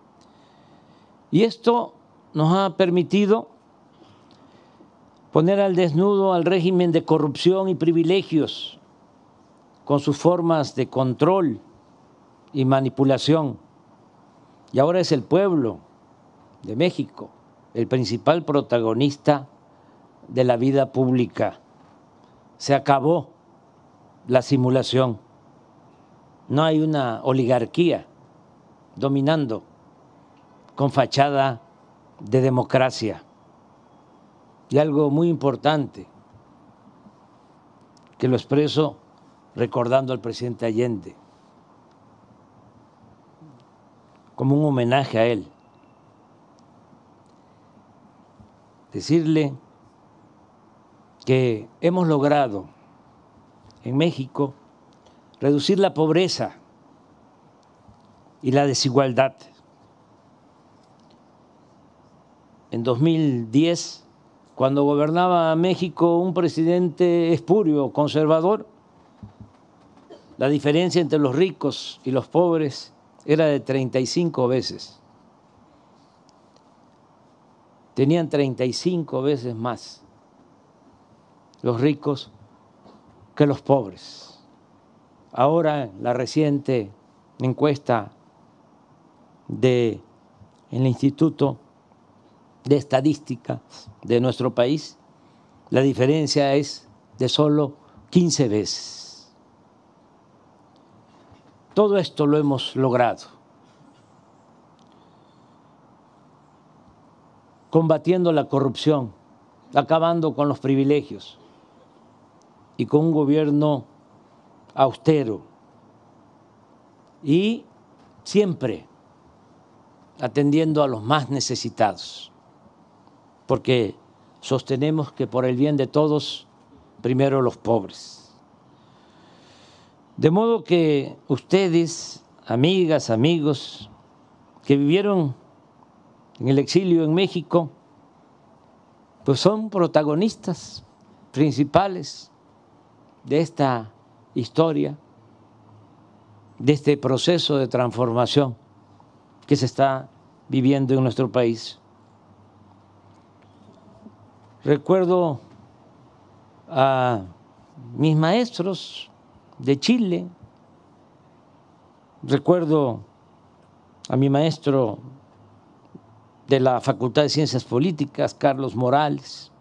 Y esto nos ha permitido poner al desnudo al régimen de corrupción y privilegios con sus formas de control y manipulación. Y ahora es el pueblo de México el principal protagonista de la vida pública. Se acabó la simulación. No hay una oligarquía dominando con fachada de democracia. Y algo muy importante, que lo expreso recordando al presidente Allende, como un homenaje a él. Decirle que hemos logrado en México reducir la pobreza y la desigualdad. En dos mil diez, cuando gobernaba México un presidente espurio, conservador, la diferencia entre los ricos y los pobres era de treinta y cinco veces. Tenían treinta y cinco veces más los ricos que los pobres. Ahora, la reciente encuesta del Instituto de Estadística de nuestro país, la diferencia es de solo quince veces. Todo esto lo hemos logrado combatiendo la corrupción, acabando con los privilegios y con un gobierno austero y siempre atendiendo a los más necesitados, porque sostenemos que por el bien de todos, primero los pobres. De modo que ustedes, amigas, amigos, que vivieron en el exilio en México, pues son protagonistas principales de esta historia, de este proceso de transformación que se está viviendo en nuestro país. Recuerdo a mis maestros de Chile, recuerdo a mi maestro de la Facultad de Ciencias Políticas, Carlos Morales,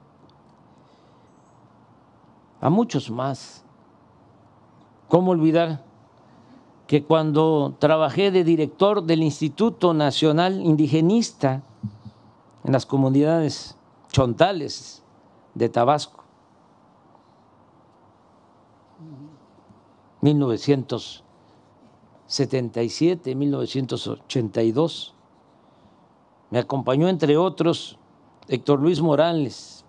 a muchos más. ¿Cómo olvidar que cuando trabajé de director del Instituto Nacional Indigenista en las comunidades chontales de Tabasco, mil novecientos setenta y siete, mil novecientos ochenta y dos, me acompañó entre otros Héctor Luis Morales,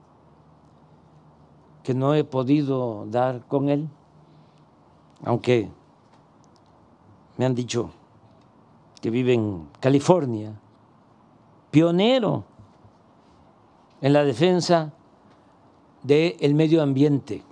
que no he podido dar con él, aunque me han dicho que vive en California, pionero en la defensa del medio ambiente.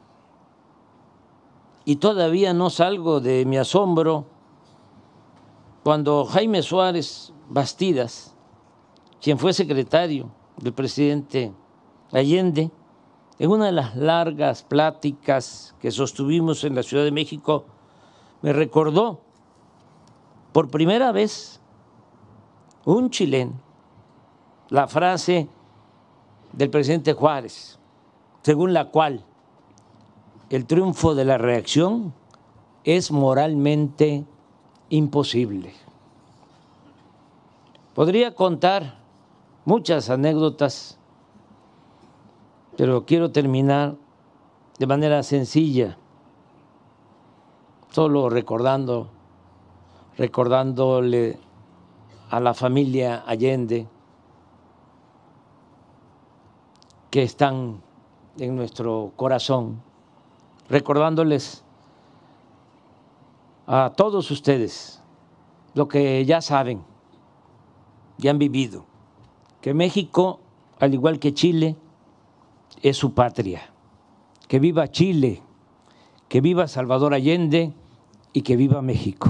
Y todavía no salgo de mi asombro cuando Jaime Suárez Bastidas, quien fue secretario del presidente Allende, en una de las largas pláticas que sostuvimos en la Ciudad de México, me recordó por primera vez un chileno la frase del presidente Juárez, según la cual el triunfo de la reacción es moralmente imposible. Podría contar muchas anécdotas, pero quiero terminar de manera sencilla, solo recordando, recordándole a la familia Allende que están en nuestro corazón, recordándoles a todos ustedes lo que ya saben, ya han vivido, que México, al igual que Chile, es su patria. Que viva Chile, que viva Salvador Allende y que viva México.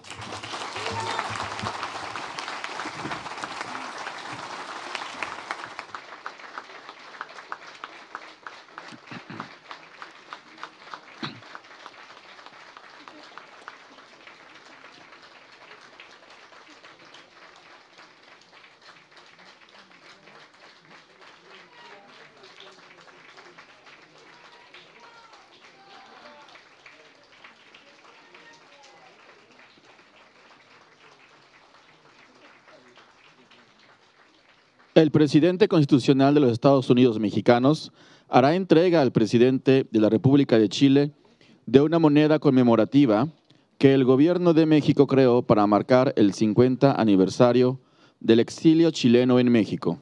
El presidente constitucional de los Estados Unidos mexicanos hará entrega al presidente de la República de Chile de una moneda conmemorativa que el gobierno de México creó para marcar el cincuenta aniversario del exilio chileno en México.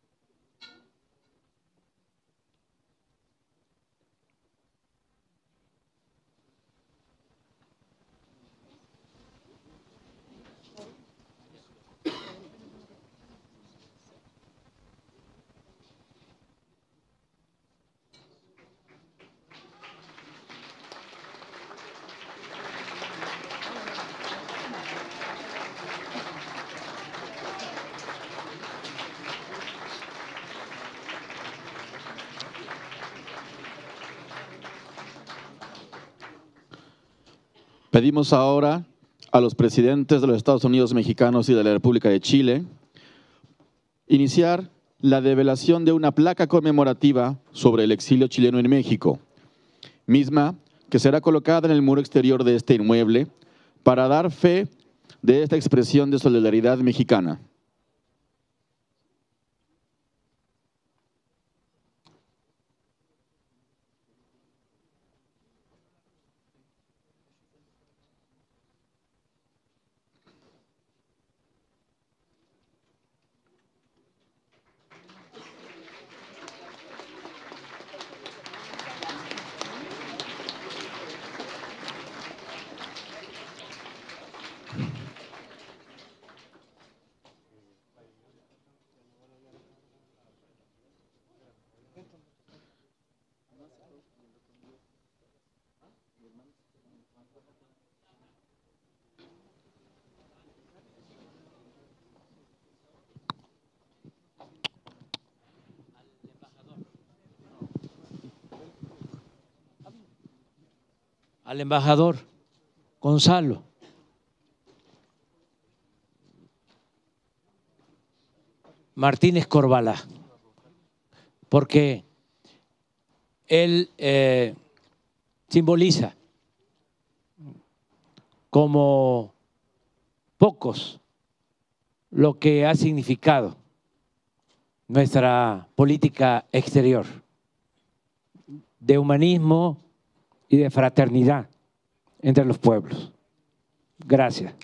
Pedimos ahora a los presidentes de los Estados Unidos mexicanos y de la República de Chile iniciar la develación de una placa conmemorativa sobre el exilio chileno en México, misma que será colocada en el muro exterior de este inmueble para dar fe de esta expresión de solidaridad mexicana. al embajador Gonzalo. Martínez Corvalá, porque él eh, simboliza como pocos lo que ha significado nuestra política exterior, de humanismo y de fraternidad entre los pueblos. Gracias.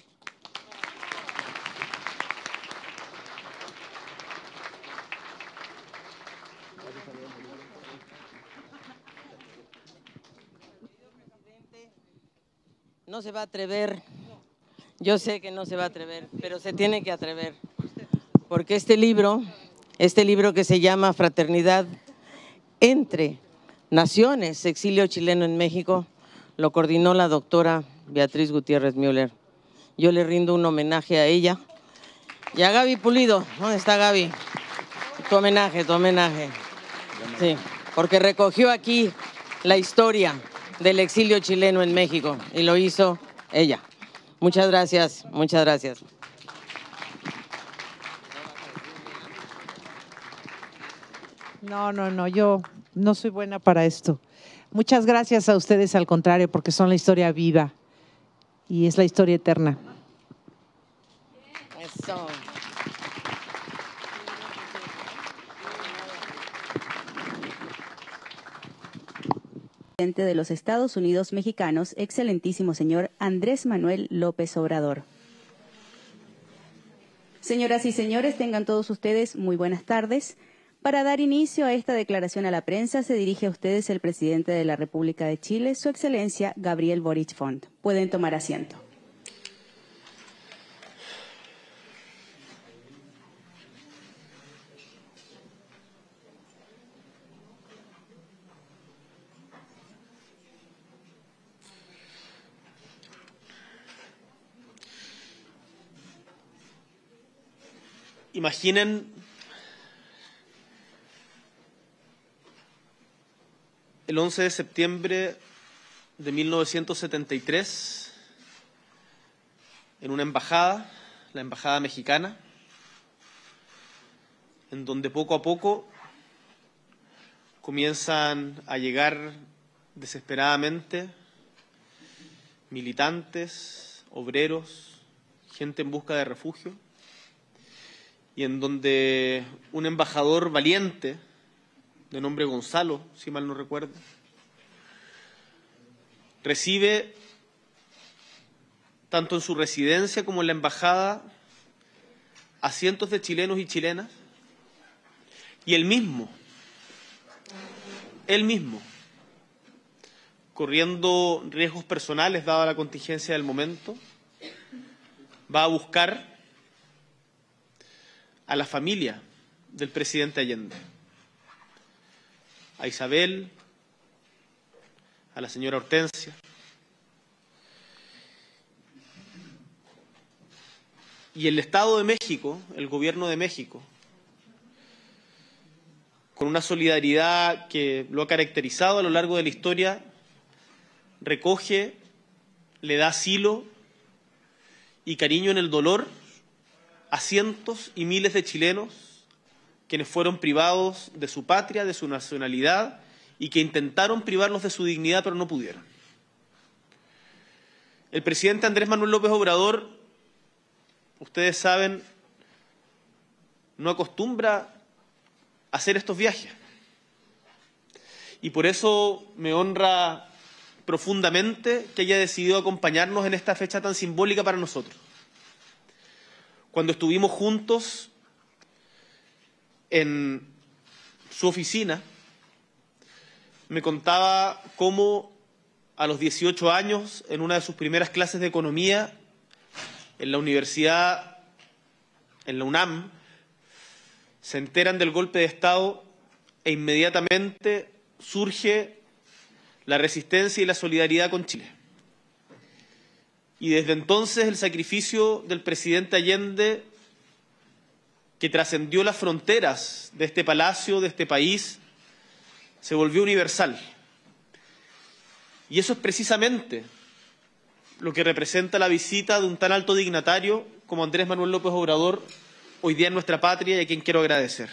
No se va a atrever, yo sé que no se va a atrever, pero se tiene que atrever, porque este libro, este libro que se llama Fraternidad entre Naciones, exilio chileno en México, lo coordinó la doctora Beatriz Gutiérrez Müller. Yo le rindo un homenaje a ella y a Gaby Pulido. ¿Dónde está Gaby? Tu homenaje, tu homenaje. Sí, porque recogió aquí la historia del exilio chileno en México y lo hizo ella. Muchas gracias, muchas gracias. No, no, no, yo no soy buena para esto. Muchas gracias a ustedes, al contrario, porque son la historia viva y es la historia eterna. Eso. Presidente de los Estados Unidos mexicanos, excelentísimo señor Andrés Manuel López Obrador. Señoras y señores, tengan todos ustedes muy buenas tardes. Para dar inicio a esta declaración a la prensa, se dirige a ustedes el presidente de la República de Chile, su excelencia Gabriel Boric Font. Pueden tomar asiento. Imaginen el once de septiembre de mil novecientos setenta y tres en una embajada, la embajada mexicana, en donde poco a poco comienzan a llegar desesperadamente militantes, obreros, gente en busca de refugio, y en donde un embajador valiente, de nombre Gonzalo, si mal no recuerdo, recibe, tanto en su residencia como en la embajada, a cientos de chilenos y chilenas, y él mismo, él mismo, corriendo riesgos personales, dada la contingencia del momento, va a buscar a la familia del presidente Allende, a Isabel, a la señora Hortensia. Y el Estado de México, el Gobierno de México, con una solidaridad que lo ha caracterizado a lo largo de la historia, recoge, le da asilo y cariño en el dolor a cientos y miles de chilenos quienes fueron privados de su patria, de su nacionalidad, y que intentaron privarlos de su dignidad, pero no pudieron. El presidente Andrés Manuel López Obrador, ustedes saben, no acostumbra a hacer estos viajes. Y por eso me honra profundamente que haya decidido acompañarnos en esta fecha tan simbólica para nosotros. Cuando estuvimos juntos en su oficina, me contaba cómo a los dieciocho años, en una de sus primeras clases de economía, en la universidad, en la UNAM, se enteran del golpe de Estado e inmediatamente surge la resistencia y la solidaridad con Chile. Y desde entonces el sacrificio del presidente Allende, que trascendió las fronteras de este palacio, de este país, se volvió universal. Y eso es precisamente lo que representa la visita de un tan alto dignatario como Andrés Manuel López Obrador hoy día en nuestra patria, y a quien quiero agradecer.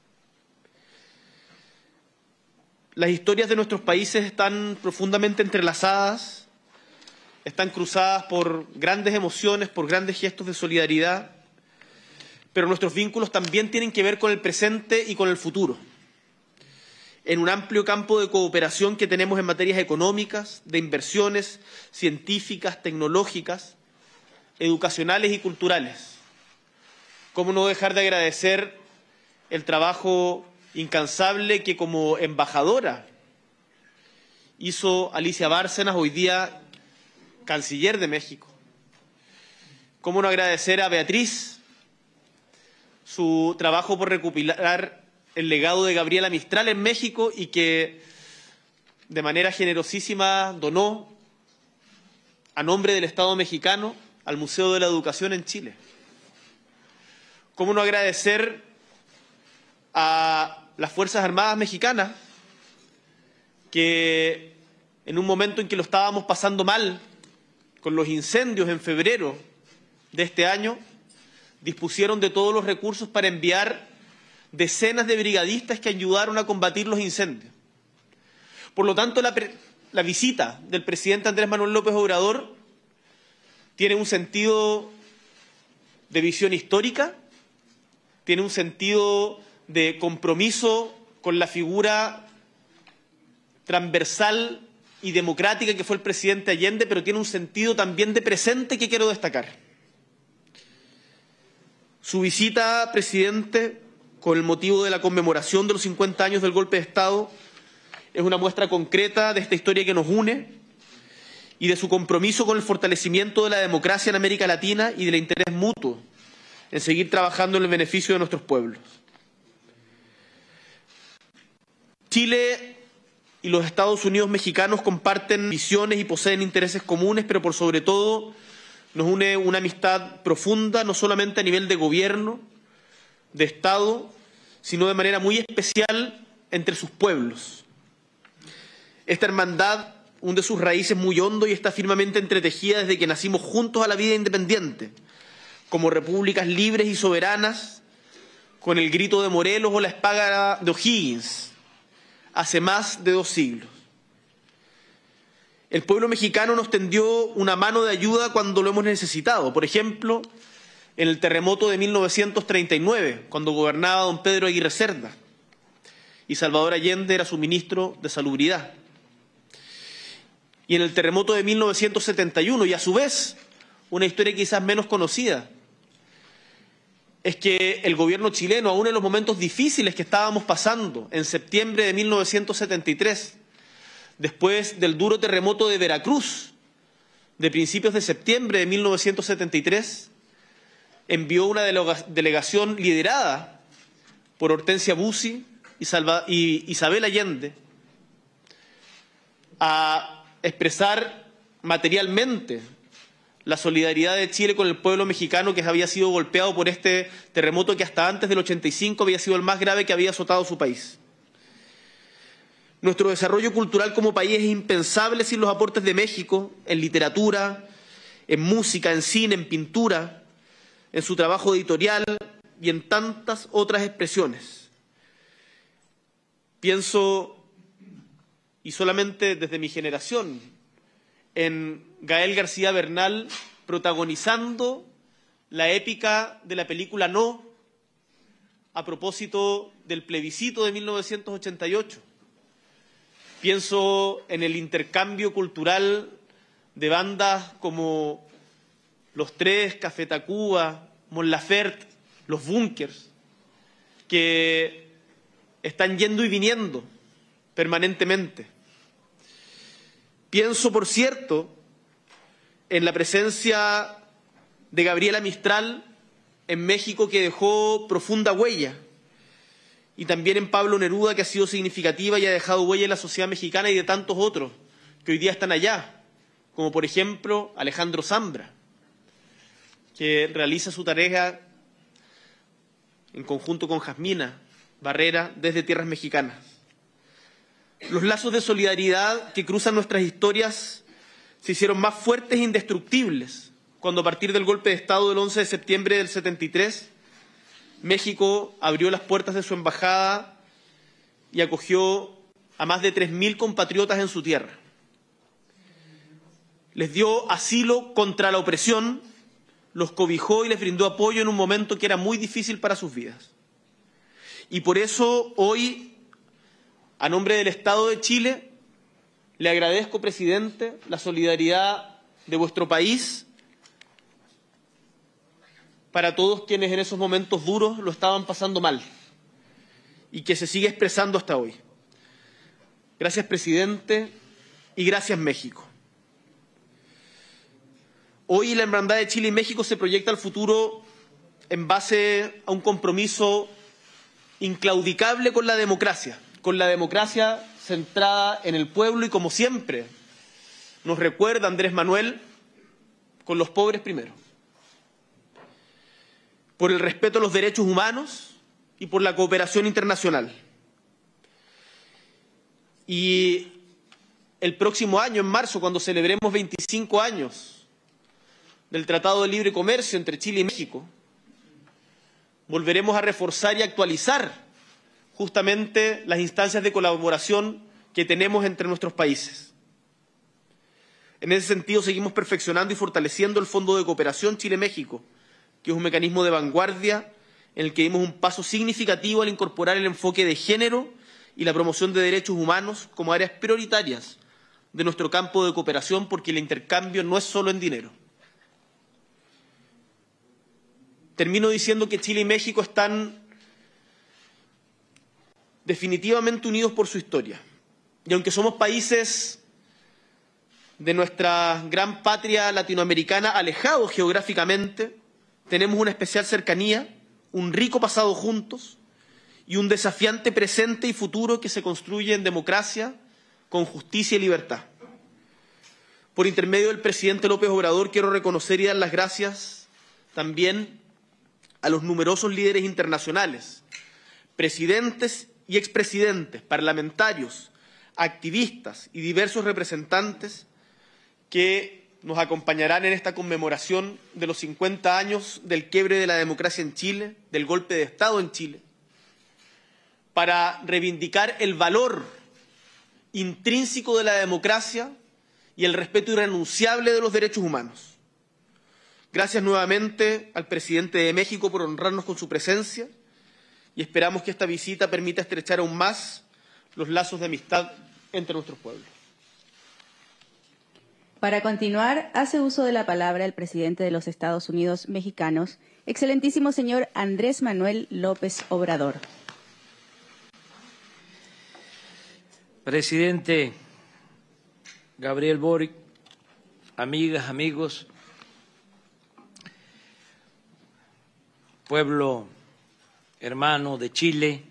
Las historias de nuestros países están profundamente entrelazadas, están cruzadas por grandes emociones, por grandes gestos de solidaridad, pero nuestros vínculos también tienen que ver con el presente y con el futuro, en un amplio campo de cooperación que tenemos en materias económicas, de inversiones científicas, tecnológicas, educacionales y culturales. ¿Cómo no dejar de agradecer el trabajo incansable que como embajadora hizo Alicia Bárcenas, hoy día canciller de México? ¿Cómo no agradecer a Beatriz su trabajo por recopilar el legado de Gabriela Mistral en México y que de manera generosísima donó a nombre del Estado mexicano al Museo de la Educación en Chile? ¿Cómo no agradecer a las Fuerzas Armadas mexicanas que en un momento en que lo estábamos pasando mal con los incendios en febrero de este año, dispusieron de todos los recursos para enviar decenas de brigadistas que ayudaron a combatir los incendios? Por lo tanto, la, la visita del presidente Andrés Manuel López Obrador tiene un sentido de visión histórica, tiene un sentido de compromiso con la figura transversal y democrática que fue el presidente Allende, pero tiene un sentido también de presente que quiero destacar. Su visita, presidente, con el motivo de la conmemoración de los cincuenta años del golpe de Estado, es una muestra concreta de esta historia que nos une y de su compromiso con el fortalecimiento de la democracia en América Latina y del interés mutuo en seguir trabajando en el beneficio de nuestros pueblos. Chile y los Estados Unidos mexicanos comparten visiones y poseen intereses comunes, pero por sobre todo nos une una amistad profunda, no solamente a nivel de gobierno, de Estado, sino de manera muy especial entre sus pueblos. Esta hermandad hunde sus raíces muy hondo y está firmemente entretejida desde que nacimos juntos a la vida independiente, como repúblicas libres y soberanas, con el grito de Morelos o la espada de O'Higgins, hace más de dos siglos. El pueblo mexicano nos tendió una mano de ayuda cuando lo hemos necesitado. Por ejemplo, en el terremoto de mil novecientos treinta y nueve, cuando gobernaba don Pedro Aguirre Cerda y Salvador Allende era su ministro de Salubridad. Y en el terremoto de mil novecientos setenta y uno, y a su vez, una historia quizás menos conocida, es que el gobierno chileno, aún en los momentos difíciles que estábamos pasando, en septiembre de mil novecientos setenta y tres, después del duro terremoto de Veracruz, de principios de septiembre de mil novecientos setenta y tres, envió una delegación liderada por Hortensia Bussi y, Salva, y Isabel Allende a expresar materialmente la solidaridad de Chile con el pueblo mexicano que había sido golpeado por este terremoto que hasta antes del ochenta y cinco había sido el más grave que había azotado su país. Nuestro desarrollo cultural como país es impensable sin los aportes de México en literatura, en música, en cine, en pintura, en su trabajo editorial y en tantas otras expresiones. Pienso, y solamente desde mi generación, en Gael García Bernal protagonizando la épica de la película No, a propósito del plebiscito de mil novecientos ochenta y ocho. Pienso en el intercambio cultural de bandas como Los Tres, Café Tacuba, Mon Laferte, Los Bunkers, que están yendo y viniendo permanentemente. Pienso, por cierto, en la presencia de Gabriela Mistral en México, que dejó profunda huella, y también en Pablo Neruda, que ha sido significativa y ha dejado huella en la sociedad mexicana, y de tantos otros que hoy día están allá, como por ejemplo Alejandro Zambra, que realiza su tarea en conjunto con Jasmina Barrera desde tierras mexicanas. Los lazos de solidaridad que cruzan nuestras historias se hicieron más fuertes e indestructibles cuando, a partir del golpe de Estado del once de septiembre del setenta y tres, México abrió las puertas de su embajada y acogió a más de tres mil compatriotas en su tierra. Les dio asilo contra la opresión, los cobijó y les brindó apoyo en un momento que era muy difícil para sus vidas. Y por eso hoy, a nombre del Estado de Chile, le agradezco, presidente, la solidaridad de vuestro país para todos quienes en esos momentos duros lo estaban pasando mal y que se sigue expresando hasta hoy. Gracias, presidente, y gracias, México. Hoy la hermandad de Chile y México se proyecta al futuro en base a un compromiso inclaudicable con la democracia, con la democracia centrada en el pueblo y, como siempre nos recuerda Andrés Manuel, con los pobres primero, por el respeto a los derechos humanos y por la cooperación internacional. Y el próximo año, en marzo, cuando celebremos veinticinco años del Tratado de Libre Comercio entre Chile y México, volveremos a reforzar y actualizar justamente las instancias de colaboración que tenemos entre nuestros países. En ese sentido, seguimos perfeccionando y fortaleciendo el Fondo de Cooperación Chile-México, que es un mecanismo de vanguardia en el que dimos un paso significativo al incorporar el enfoque de género y la promoción de derechos humanos como áreas prioritarias de nuestro campo de cooperación, porque el intercambio no es solo en dinero. Termino diciendo que Chile y México están definitivamente unidos por su historia. Y aunque somos países de nuestra gran patria latinoamericana alejados geográficamente, tenemos una especial cercanía, un rico pasado juntos y un desafiante presente y futuro que se construye en democracia, con justicia y libertad. Por intermedio del presidente López Obrador, quiero reconocer y dar las gracias también a los numerosos líderes internacionales, presidentes y expresidentes, parlamentarios, activistas y diversos representantes que nos acompañarán en esta conmemoración de los cincuenta años del quiebre de la democracia en Chile, del golpe de Estado en Chile, para reivindicar el valor intrínseco de la democracia y el respeto irrenunciable de los derechos humanos. Gracias nuevamente al presidente de México por honrarnos con su presencia y esperamos que esta visita permita estrechar aún más los lazos de amistad entre nuestros pueblos. Para continuar, hace uso de la palabra el presidente de los Estados Unidos mexicanos, excelentísimo señor Andrés Manuel López Obrador. Presidente Gabriel Boric, amigas, amigos, pueblo hermano de Chile,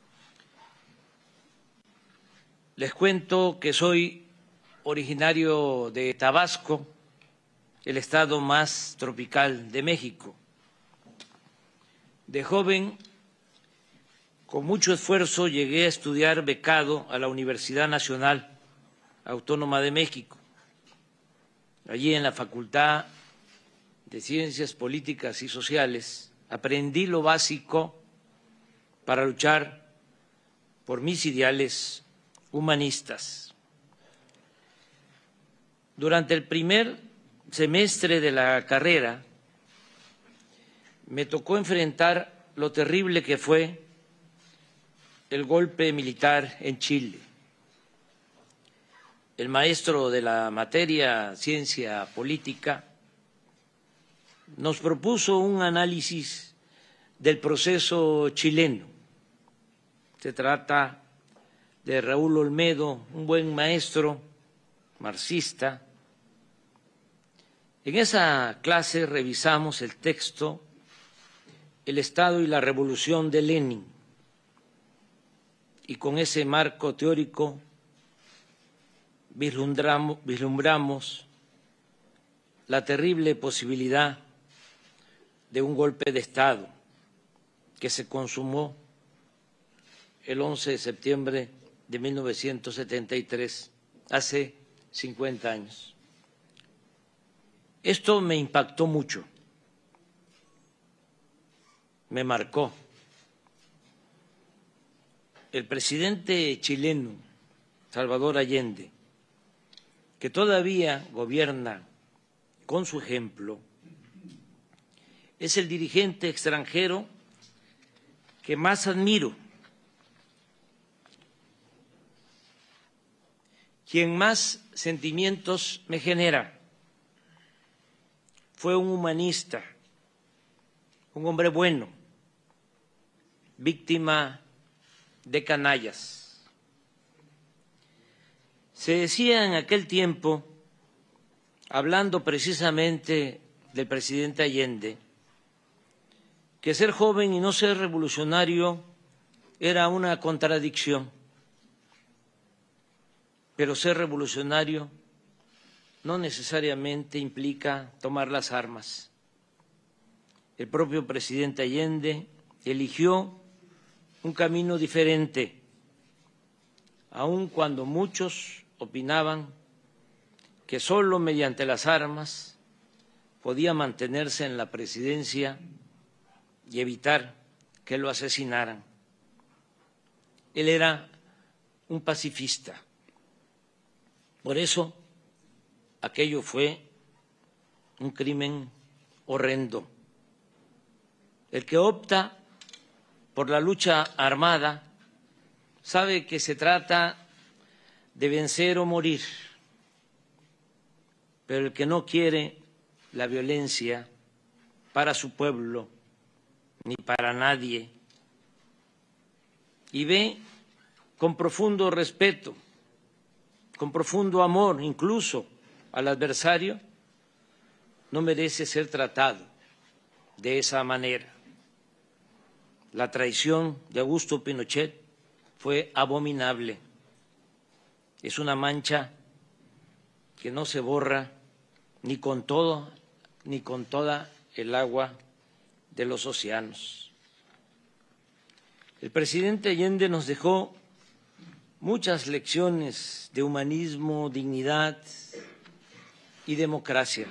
les cuento que soy originario de Tabasco, el estado más tropical de México. De joven, con mucho esfuerzo, llegué a estudiar becado a la Universidad Nacional Autónoma de México. Allí, en la Facultad de Ciencias Políticas y Sociales, aprendí lo básico para luchar por mis ideales humanistas. Durante el primer semestre de la carrera me tocó enfrentar lo terrible que fue el golpe militar en Chile. El maestro de la materia Ciencia Política nos propuso un análisis del proceso chileno. Se trata de Raúl Olmedo, un buen maestro marxista. En esa clase revisamos el texto El Estado y la Revolución de Lenin, y con ese marco teórico vislumbramos, vislumbramos la terrible posibilidad de un golpe de Estado que se consumó el once de septiembre de mil novecientos setenta y tres, hace cincuenta años. Esto me impactó mucho, me marcó. El presidente chileno, Salvador Allende, que todavía gobierna con su ejemplo, es el dirigente extranjero que más admiro, quien más sentimientos me genera. Fue un humanista, un hombre bueno, víctima de canallas. Se decía en aquel tiempo, hablando precisamente del presidente Allende, que ser joven y no ser revolucionario era una contradicción, pero ser revolucionario no necesariamente implica tomar las armas. El propio presidente Allende eligió un camino diferente, aun cuando muchos opinaban que solo mediante las armas podía mantenerse en la presidencia y evitar que lo asesinaran. Él era un pacifista. Por eso, aquello fue un crimen horrendo. El que opta por la lucha armada sabe que se trata de vencer o morir, pero el que no quiere la violencia para su pueblo ni para nadie y ve con profundo respeto, con profundo amor incluso al adversario, no merece ser tratado de esa manera. La traición de Augusto Pinochet fue abominable. Es una mancha que no se borra ni con todo, ni con toda el agua de los océanos. El presidente Allende nos dejó muchas lecciones de humanismo, dignidad y democracia.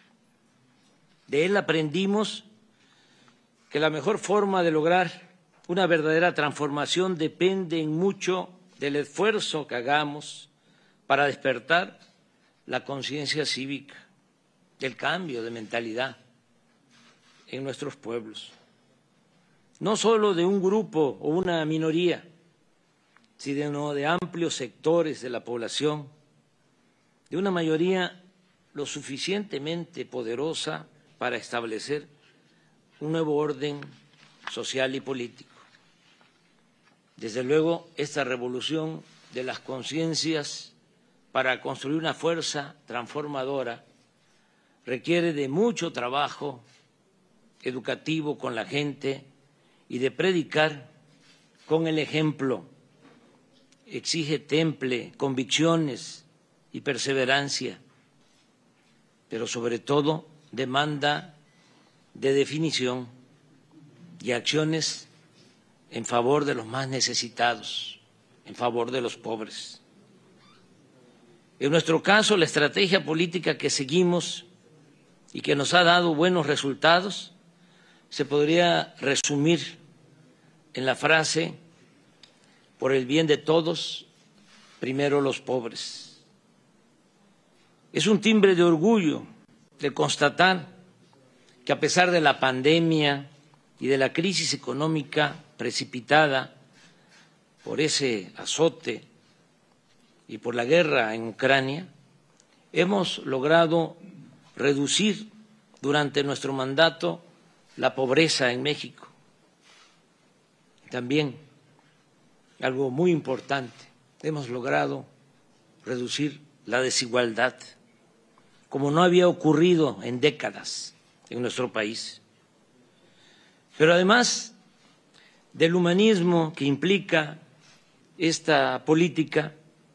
De él aprendimos que la mejor forma de lograr una verdadera transformación depende en mucho del esfuerzo que hagamos para despertar la conciencia cívica, del cambio de mentalidad en nuestros pueblos. No solo de un grupo o una minoría, sino de amplios sectores de la población, de una mayoría lo suficientemente poderosa para establecer un nuevo orden social y político. Desde luego, esta revolución de las conciencias para construir una fuerza transformadora requiere de mucho trabajo educativo con la gente y de predicar con el ejemplo. Exige temple, convicciones y perseverancia, pero sobre todo demanda de definición y acciones en favor de los más necesitados, en favor de los pobres. En nuestro caso, la estrategia política que seguimos y que nos ha dado buenos resultados se podría resumir en la frase: por el bien de todos, primero los pobres. Es un timbre de orgullo de constatar que a pesar de la pandemia y de la crisis económica precipitada por ese azote y por la guerra en Ucrania, hemos logrado reducir durante nuestro mandato la pobreza en México. También, algo muy importante, hemos logrado reducir la desigualdad, como no había ocurrido en décadas en nuestro país. Pero además del humanismo que implica esta política,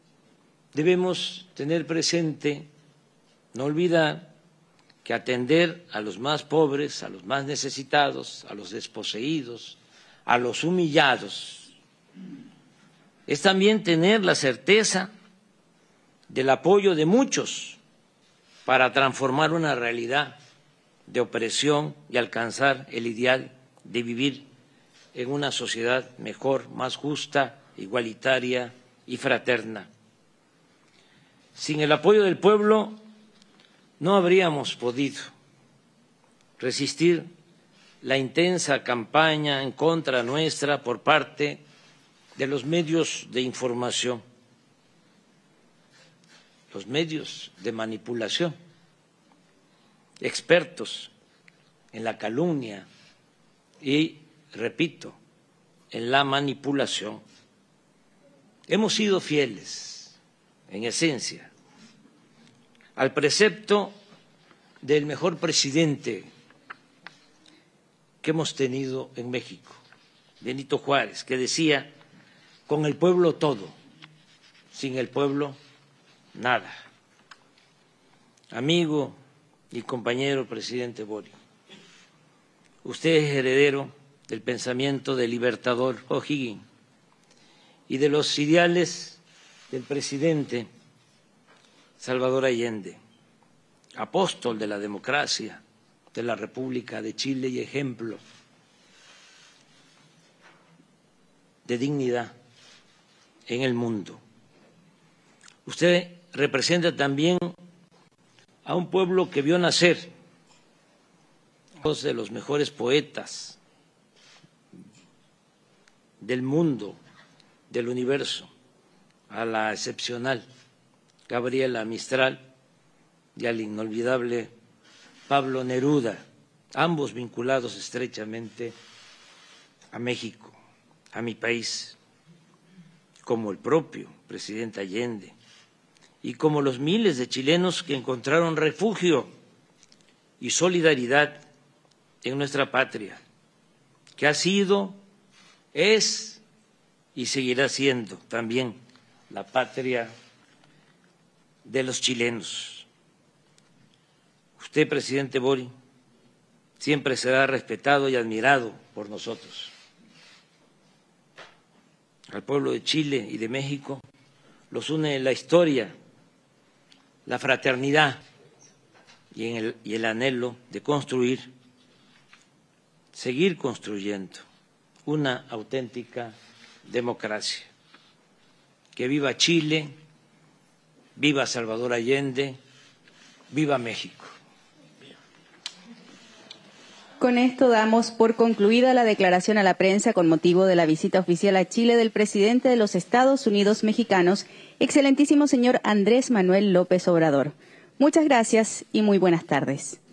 debemos tener presente, no olvidar, que atender a los más pobres, a los más necesitados, a los desposeídos, a los humillados, es también tener la certeza del apoyo de muchos para transformar una realidad de opresión y alcanzar el ideal de vivir en una sociedad mejor, más justa, igualitaria y fraterna. Sin el apoyo del pueblo no habríamos podido resistir la intensa campaña en contra nuestra por parte de los medios de información, los medios de manipulación, expertos en la calumnia y, repito, en la manipulación. Hemos sido fieles, en esencia, al precepto del mejor presidente que hemos tenido en México, Benito Juárez, que decía: con el pueblo todo, sin el pueblo nada. Amigo y compañero presidente Boric, usted es heredero del pensamiento del libertador O'Higgins y de los ideales del presidente Salvador Allende, apóstol de la democracia de la República de Chile y ejemplo de dignidad en el mundo. Usted representa también a un pueblo que vio nacer dos de los mejores poetas del mundo, del universo, a la excepcional Gabriela Mistral y al inolvidable Pablo Neruda, ambos vinculados estrechamente a México, a mi país, como el propio presidente Allende y como los miles de chilenos que encontraron refugio y solidaridad en nuestra patria, que ha sido, es y seguirá siendo también la patria de los chilenos. Usted, presidente Boric, siempre será respetado y admirado por nosotros. Al pueblo de Chile y de México los une la historia, la fraternidad y, en el, y el anhelo de construir, seguir construyendo una auténtica democracia. Que viva Chile, viva Salvador Allende, viva México. Con esto damos por concluida la declaración a la prensa con motivo de la visita oficial a Chile del presidente de los Estados Unidos mexicanos, excelentísimo señor Andrés Manuel López Obrador. Muchas gracias y muy buenas tardes.